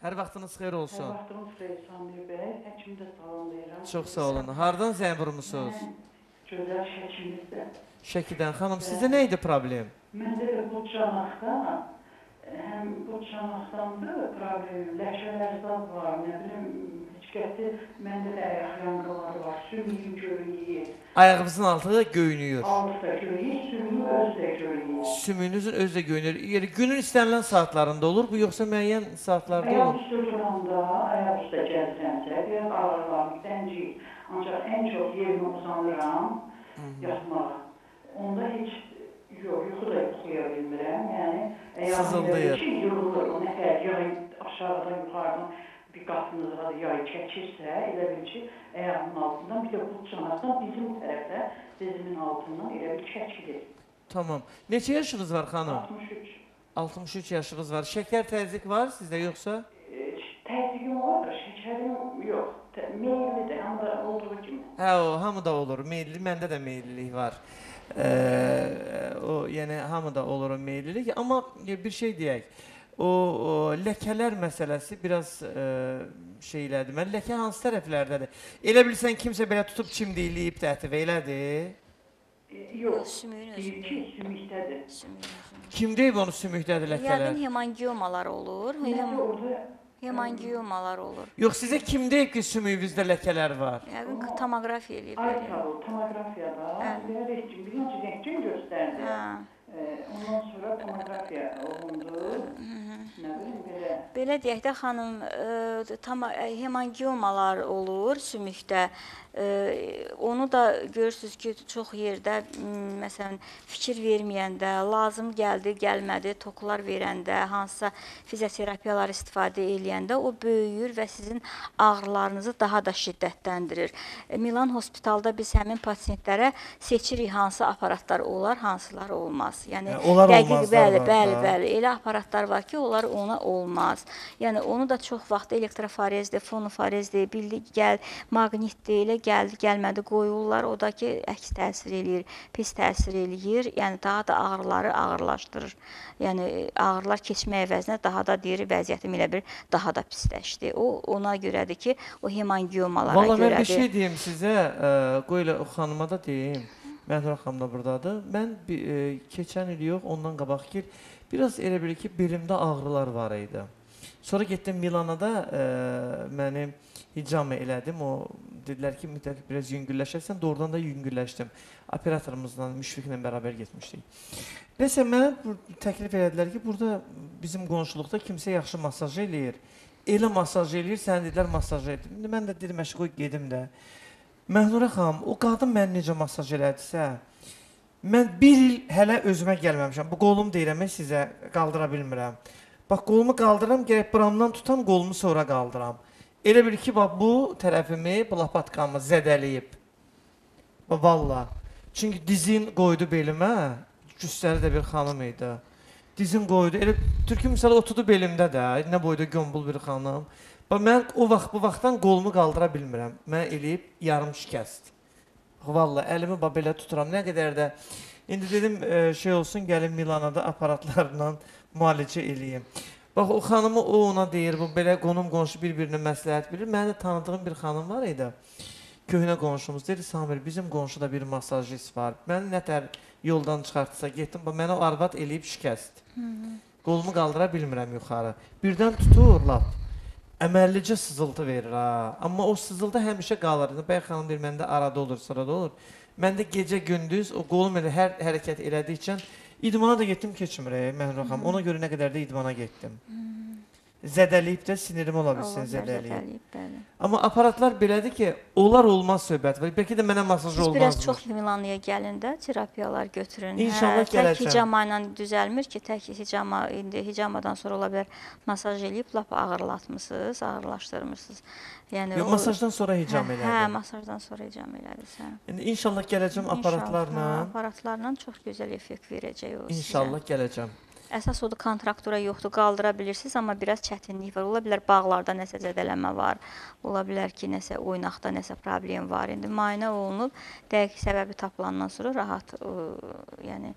Hər vaxtınız xeyir olsun. Hər vaxtınız xeyir Samir bəy. Həkim də salamlayıram. Çox sağ olun. Hardan zəng vurmusunuz? Gözəl Şəkimizdə. Şəkidən. Xanım, sizdə nə idi problem? Məndə də bu çanaqda, həm bu çanaqdandır problemim, ləkələr zad var, nə bilim, heç qəti, məndə də ayaq yanqıları var, sümüyüm görünüyor. Ayağınızın altı göynüyür. Altı da görünüyor, sümüyüm öz də görünüyor. Sümüyünüzün öz də göynüyür. Yəni, günün istənilən saatlarında olur, bu yoxsa müəyyən saatlarda olur? Ayaq üstü duranda, ayaq üstə gəzirəmsə, biraz ağırlar, dəncik. Ancaq ən çox yerimə uzanıram, yatmağa. Onda heç yox, yuxu da yuxuya bilmirəm. Yəni, sızıldayır. Yığılır, o nə qədər yay aşağıdan, yuxarıdan bir qatınızda yay çəkirsə, elə bil ki, ayağımın altından, bir də bu çanaqdan bizim tərəfdə, dizimin altından elə bir çəkilir. Tamam. Neçə yaşınız var xanım? altmış üç. altmış üç yaşınız var. Şəkər təzyiq var sizdə yoxsa? Təzyiqim var, şəkərim yox. Meyillidir, həm də olduğu kimi. Hə, o, hamıda olur. Meyilli, məndə də meyillilik var. Ee, o, yəni, hamıda olur o meyillilik. Amma bir şey deyək, o, o ləkələr məsələsi biraz e, şeylədir. Mən ləkə hansı tərəflərdədir? Elə bilsən kimsə belə tutub çimdikləyib tətivə elədir? Yox, deyir ki, sümükdədir. Kim deyib onu sümükdədir ləkələr? Yəqin hemangiomalar olur. Nədir orada? Hemangiomalar olur. Yox, sizə kim deyib ki, sümüyünüzdə ləkələr var? Yəqin tomografiya eləyib. Ay sağ ol, tomografiyada bir rəngin, birinci rəngin göstərdi. Ondan sonra tomografiya olundu. Nə bilim, belə. Belə deyək də, xanım, hemangiomalar olur sümükdə. Onu da görürsünüz ki, çox yerdə, məsələn, fikir verməyəndə, lazım gəldi, gəlmədi, tokular verəndə, hansısa fizioterapiyalar istifadə eləyəndə o böyüyür və sizin ağrılarınızı daha da şiddətləndirir. Milan hospitalda biz həmin pasiyentlərə seçirik hansı aparatlar olar, hansılar olmaz. Yəni, yəni onlar olmazlar bəli, bəli, bəli. Elə aparatlar var ki, onlar ona olmaz. Yəni, onu da çox vaxt elektroforezdir, fonoforezdir, bildik, gəl, maqnitdir, elə gəldi, gəlmədi qoyurlar, o da ki, əks təsir eləyir, pis təsir eləyir, yəni daha da ağrıları ağırlaşdırır. Yəni ağrılar keçmək əvəzinə daha da deyir, vəziyyətim elə bir daha da pisləşdi. O, ona görədir ki, o hemangiomalara görədir. Valla mən bir şey deyim sizə, qoy elə o xanıma da deyim, Məhdura xanım da buradadır. Mən keçən il yox, ondan qabaq ki, biraz elə bilir ki, belimdə ağrılar var idi. Sonra getdim Milanada, mənim hicamı elədim, o dedilər ki, mütləq biraz yüngülləşərsən, doğrudan da yüngülləşdim. Operatorumuzla, müşfiqlə bərabər getmişdik. Nəsə, mənə təklif elədilər ki, burada bizim qonşuluqda kimsə yaxşı masaj eləyir. Elə masaj eləyir, sən dedilər masaj edir. İndi mən də dedim, əşi qoy gedim də. Məhdura xanım, o qadın mən necə masaj elədisə, mən bir il hələ özümə gəlməmişəm. Bu qolum deyirəm, sizə qaldıra bilmirəm. Bax, qolumu qaldıram, gərək buramdan tutam, qolumu sonra qaldıram. Elə bil ki, bax, bu tərəfimi, bu lapatkamı zədələyib. Valla. Çünki dizin qoydu belimə, cüssəli də bir xanım idi. Dizin qoydu, elə türkü misal oturdu belimdə də, nə boyda gömbul bir xanım. Bax, mən o vaxt, bu vaxtdan qolumu qaldıra bilmirəm. Mən eləyib yarım şikəst. Valla, əlimi bax, belə tuturam, nə qədər də. İndi dedim, şey olsun, gəlin Milanada aparatlarla müalicə eləyim. Bax, o xanımı o ona deyir, bu belə qonum qonşu bir-birinə məsləhət bilir. Mənim də tanıdığım bir xanım var idi. Köhnə qonşumuz deyir, Samir, bizim qonşuda bir masajist var. Mən nətər yoldan çıxartsa getdim, mənə o arvad eləyib şikəst. Qolumu qaldıra bilmirəm yuxarı. Birdən tutur, lap. Əməllicə sızıltı verir, ha. Amma o sızıltı həmişə qalır. Bəy xanım deyir, məndə arada olur, sırada olur. Məndə gecə-gündüz o qolum elə hər hərəkət elədikcə İdmana da getdim, keçmir, Məhdura xanım. Ona görə nə qədər də idmana getdim. Zədəliyib də sinirim ola bilsin, zədəliyib. Amma aparatlar belədir ki, olar olmaz söhbət var. Bəlkə də mənə masaj olmazdır. Siz biraz çox Milanlıya gəlində, terapiyalar götürün. İnşallah gələcəm. Tək hicama ilə düzəlmir ki, tək hicama, indi hicamadan sonra ola bilər masaj eləyib, lap ağırlatmışsınız, ağırlaşdırmışsınız. Yəni, Yox, masajdan sonra hicam elədi. Hə, masajdan sonra hicam elədirsən. İndi inşallah gələcəm aparatlarla. İnşallah, aparatlarla çox gözəl effekt verəcək o sizə. İnşallah gələcəm. Əsas odur, kontraktura yoxdur, qaldıra bilirsiniz, amma biraz çətinlik var. Ola bilər bağlarda nəsə zədələnmə var, ola bilər ki, nəsə oynaqda nəsə problem var. İndi müayinə olunub, dəqiq səbəbi tapılandan sonra rahat, yəni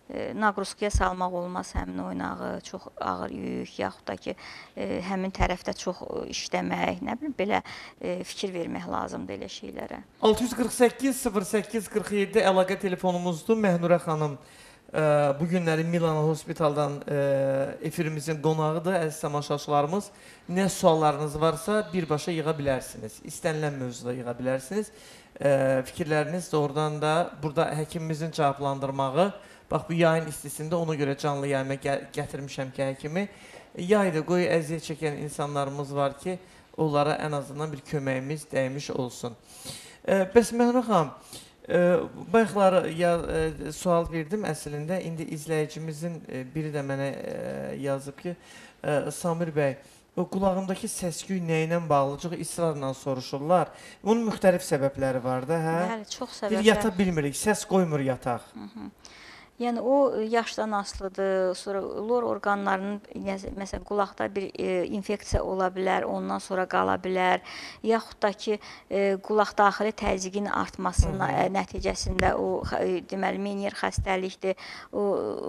naqruskaya salmaq olmaz həmin oynağı, çox ağır yük, yaxud da ki, e, həmin tərəfdə çox işləmək, nə bilim, belə e, fikir vermək lazımdır elə şeylərə. altı yüz qırx səkkiz sıfır səkkiz qırx yeddi əlaqə telefonumuzdur. Məhnurə xanım e, bu günləri Milano Hospitaldan e, efirimizin qonağıdır. Əziz tamaşaçılarımız, nə suallarınız varsa birbaşa yığa bilərsiniz. İstənilən mövzuda yığa bilərsiniz. E, fikirləriniz doğrudan da burada həkimimizin cavablandırmağı. Bax, bu yayın istisində ona görə canlı yayıma gətirmişəm ki, həkimi. Yayda qoyu əziyyət çəkən insanlarımız var ki, onlara ən azından bir köməyimiz dəymiş olsun. E, bəs Məhnurə xanım, e, bayaqları ya, e, sual verdim əslində. İndi izləyicimizin e, biri də mənə e, yazıb ki, e, Samir bəy, o qulağımdakı səs-küy nə ilə bağlı? Çox israrla soruşurlar. Bunun müxtəlif səbəbləri var da, hə? Bəli, çox səbəblər. Bir yata bilmirik, səs qoymur yataq. Hı -hı. Yəni o yaşdan asılıdır, sonra lor orqanlarının, məsələn, qulaqda bir e, infeksiya ola bilər, ondan sonra qala bilər, yaxud da ki, e, qulaq daxili təzyiqin artmasının e, nəticəsində o, e, deməli, Menier xəstəlikdir, o,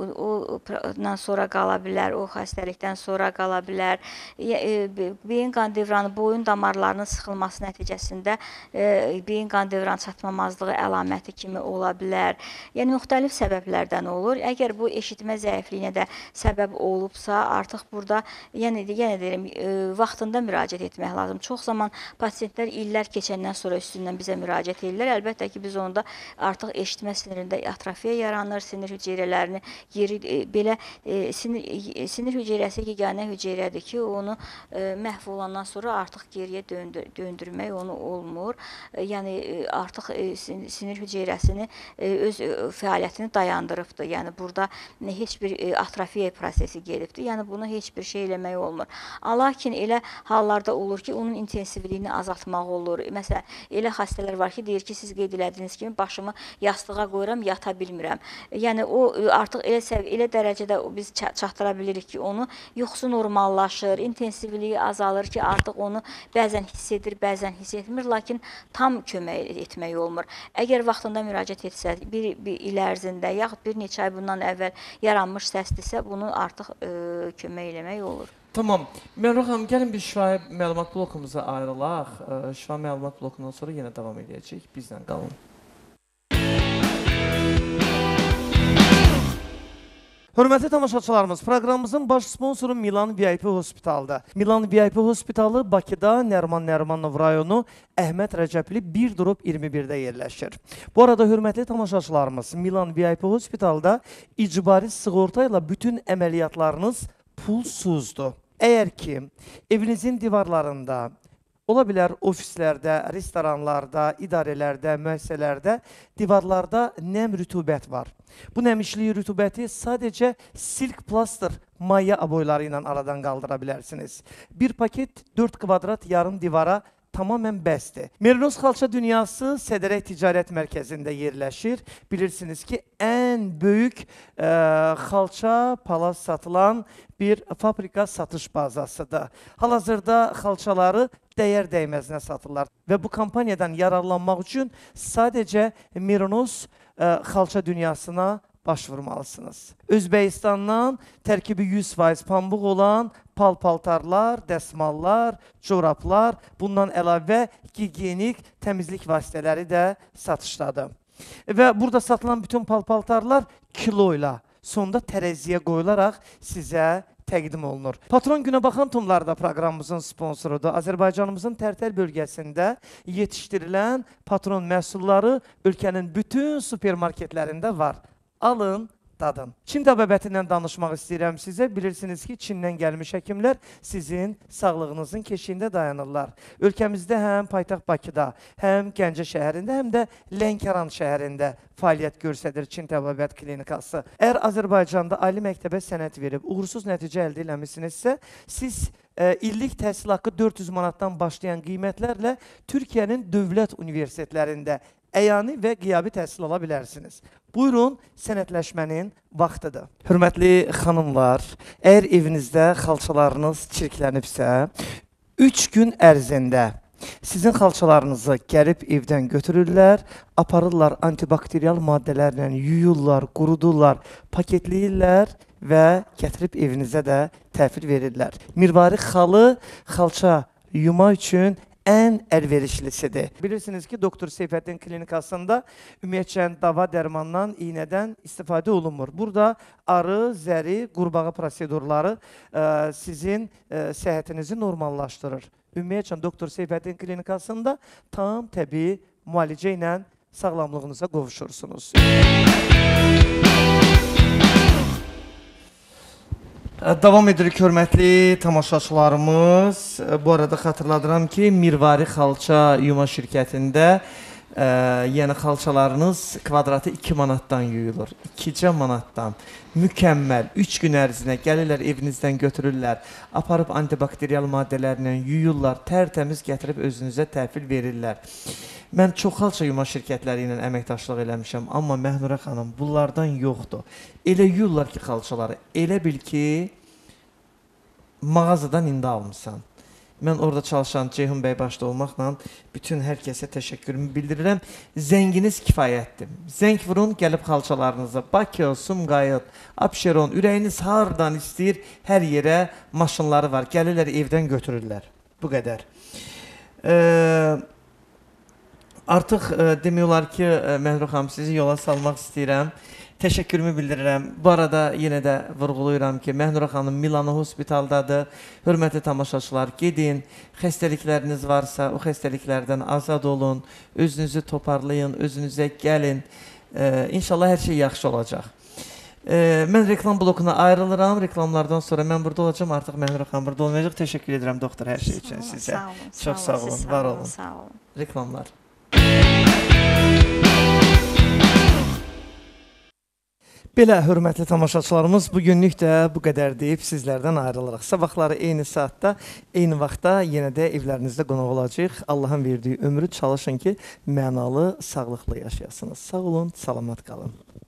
o, ondan sonra qala bilər, o xəstəlikdən sonra qala bilər. E, beyin qan dövranı, boyun damarlarının sıxılması nəticəsində e, beyin qan dövranı çatmamazlığı əlaməti kimi ola bilər. Yəni, müxtəlif səbəblərdən olur. Əgər bu eşitmə zəifliyinə də səbəb olubsa, artıq burada, yəni, yenə deyirəm, e, vaxtında müraciət etmək lazım. Çox zaman pasiyentlər illər keçəndən sonra üstündən bizə müraciət edirlər. Əlbəttə ki, biz onda artıq eşitmə sinirində atrofiya yaranır, sinir hüceyrələrini yeri, e, belə e, sinir, e, sinir hüceyrəsi yeganə hüceyrədir ki, onu e, məhv olandan sonra artıq geriyə döndür, döndürmək onu olmur. E, yəni, e, artıq e, sinir hüceyrəsini e, öz e, fəaliyyətini dayandırıb. Yəni, burada heç bir atrofiya prosesi gedibdir. Yəni, bunu heç bir şey eləmək olmur. Lakin elə hallarda olur ki, onun intensivliyini azaltmaq olur. Məsələn, elə xəstələr var ki, deyir ki, siz qeyd elədiyiniz kimi başımı yastığa qoyuram, yata bilmirəm. Yəni, o artıq elə, elə dərəcədə biz çatdıra bilirik ki, onu yuxusu normallaşır, intensivliyi azalır ki, artıq onu bəzən hiss edir, bəzən hiss etmir, lakin tam kömək etmək olmur. Əgər vaxtında müraciət etsə, bir, bir il ərzində, yaxud bir neçə ay bundan əvvəl yaranmış səsdirsə, bunu artıq e, kömək eləmək olur. Tamam. Məhnurə xanım, gəlin bir şifahi məlumat blokumuza ayrılaq. E, şifahi məlumat blokundan sonra yenə davam edəcək. Bizdən qalın. Hörmətli tamaşaçılarımız, proqramımızın baş sponsoru Milan V I P Hospital'da. Milan V I P Hospitalı Bakıda, Nərman Nərmanov rayonu, Əhməd Rəcəbli bir durub iyirmi birdə yerləşir. Bu arada hörmətli tamaşaçılarımız, Milan V I P Hospital'da icbari sığorta ilə bütün əməliyyatlarınız pulsuzdur. Əgər ki, evinizin divarlarında, ola bilər ofislərdə, restoranlarda, idarələrdə, müəssisələrdə, divarlarda nəm rütubət var. Bu nəmişliyi rütubəti sadəcə silk plaster maya aboyları ilə aradan qaldıra bilərsiniz. Bir paket dörd kvadrat yarım divara tamamən bəsdir. Merinos Xalça Dünyası Sədərək Ticarət Mərkəzində yerləşir. Bilirsiniz ki, ən böyük e, xalça, palaz satılan bir fabrika satış bazasıdır. Hal-hazırda xalçaları dəyər dəyməzinə satırlar və bu kampaniyadan yararlanmaq üçün sadəcə Merinos e, Xalça Dünyasına başvurmalısınız. Özbəkistandan tərkibi yüz faiz pambıq olan pal-paltarlar, dəsmallar, corablar, bundan əlavə gigiyenik təmizlik vasitələri də satışdadır. Və burada satılan bütün pal-paltarlar kilo ilə, sonda tərəziyə qoyularaq sizə təqdim olunur. Patron Günə Baxan Tumlar da proqramımızın sponsorudur. Azərbaycanımızın Tərtər bölgəsində yetişdirilən patron məhsulları ölkənin bütün supermarketlərində var. Alın, dadın. Çin təbəbətindən danışmaq istəyirəm sizə. Bilirsiniz ki, Çindən gəlmiş həkimlər sizin sağlığınızın keşiyində dayanırlar. Ölkəmizdə həm paytaxt Bakıda, həm Gəncə şəhərində, həm də Lənkəran şəhərində fəaliyyət göstərir Çin təbəbət klinikası. Əgər Azərbaycanda ali məktəbə sənəd verib, uğursuz nəticə əldə eləmişsinizsə, siz e, illik təhsil haqqı dörd yüz manatdan başlayan qiymətlərlə Türkiyənin dövlət universitetlərində əyani və qiyabi təhsil ala bilərsiniz. Buyurun, sənədləşmənin vaxtıdır. Hörmətli xanımlar, əgər evinizdə xalçalarınız çirklənibsə, üç gün ərzində Sizin xalçalarınızı gəlib evdən götürürlər, aparırlar antibakteriyal maddələrlə, yuyurlar, qurudurlar, paketləyirlər və gətirib evinizə də təhvil verirlər. Mirvari xalı xalça yuma üçün ən əlverişlisidir. Bilirsiniz ki, Doktor Seyfəddin klinikasında ümumiyyətcə dava dərmandan, iynədən istifadə olunmur. Burada arı, zəri, qurbağa prosedurları ə, sizin ə, səhhətinizi normallaşdırır. Ümumiyyətcə Doktor Seyfəddin klinikasında tam təbii müalicə ilə sağlamlığınıza qovuşursunuz. Davam edirik, hörmətli tamaşaçılarımız. Bu arada xatırladıram ki, Mirvari Xalça Yuma şirkətində ə, yəni xalçalarınız kvadratı iki manatdan yuyulur. ikicə manatdan. Mükəmməl. üç gün ərzinə gəlirlər, evinizdən götürürlər. Aparıb antibakteriyal maddələrlə yuyurlar, tərtəmiz gətirib özünüzə təhvil verirlər. Mən çox xalça yuma şirkətləri ilə əməkdaşlıq eləmişəm, amma Məhnurə xanım bunlardan yoxdur. Elə yuyurlar ki xalçaları, elə bil ki mağazadan indi almışsan. Mən orada çalışan Ceyhun bəy başda olmaqla bütün hər kəsə təşəkkürümü bildirirəm. Zənginiz kifayətdir. Zəng vurun, gəlib xalçalarınıza. Bakı, Sumqayıt, Abşeron, ürəyiniz hardan istəyir, hər yerə maşınları var. Gəlirlər, evdən götürürlər. Bu qədər. Eee... Artıq ə, demək olar ki, Məhnur xanım, sizi yola salmaq istəyirəm. Təşəkkürümü bildirirəm. Bu arada yenə də vurğulayıram ki, Məhnur xanım Milano Hospitaldadır. Hörmətli tamaşaçılar, gedin. Xəstəlikləriniz varsa, o xəstəliklərdən azad olun. Özünüzü toparlayın, özünüzə gəlin. Ə, İnşallah hər şey yaxşı olacaq. Ə, mən reklam blokuna ayrılıram. Reklamlardan sonra mən burada olacağım. Artıq Məhnur xanım burada olmayacaq. Təşəkkür edirəm doktor hər şey üçün sizə. Sağ olun. Çox sağ olun, var olun. Sağ olun. Reklamlar. Belə, hörmətli tamaşaçılarımız, bugünlük də bu qədər deyib sizlərdən ayrılırıq. Sabahları eyni saatda, eyni vaxtda yenə də evlərinizdə qonaq olacaq. Allahın verdiyi ömrü çalışın ki, mənalı, sağlıqlı yaşayasınız. Sağ olun, salamat qalın.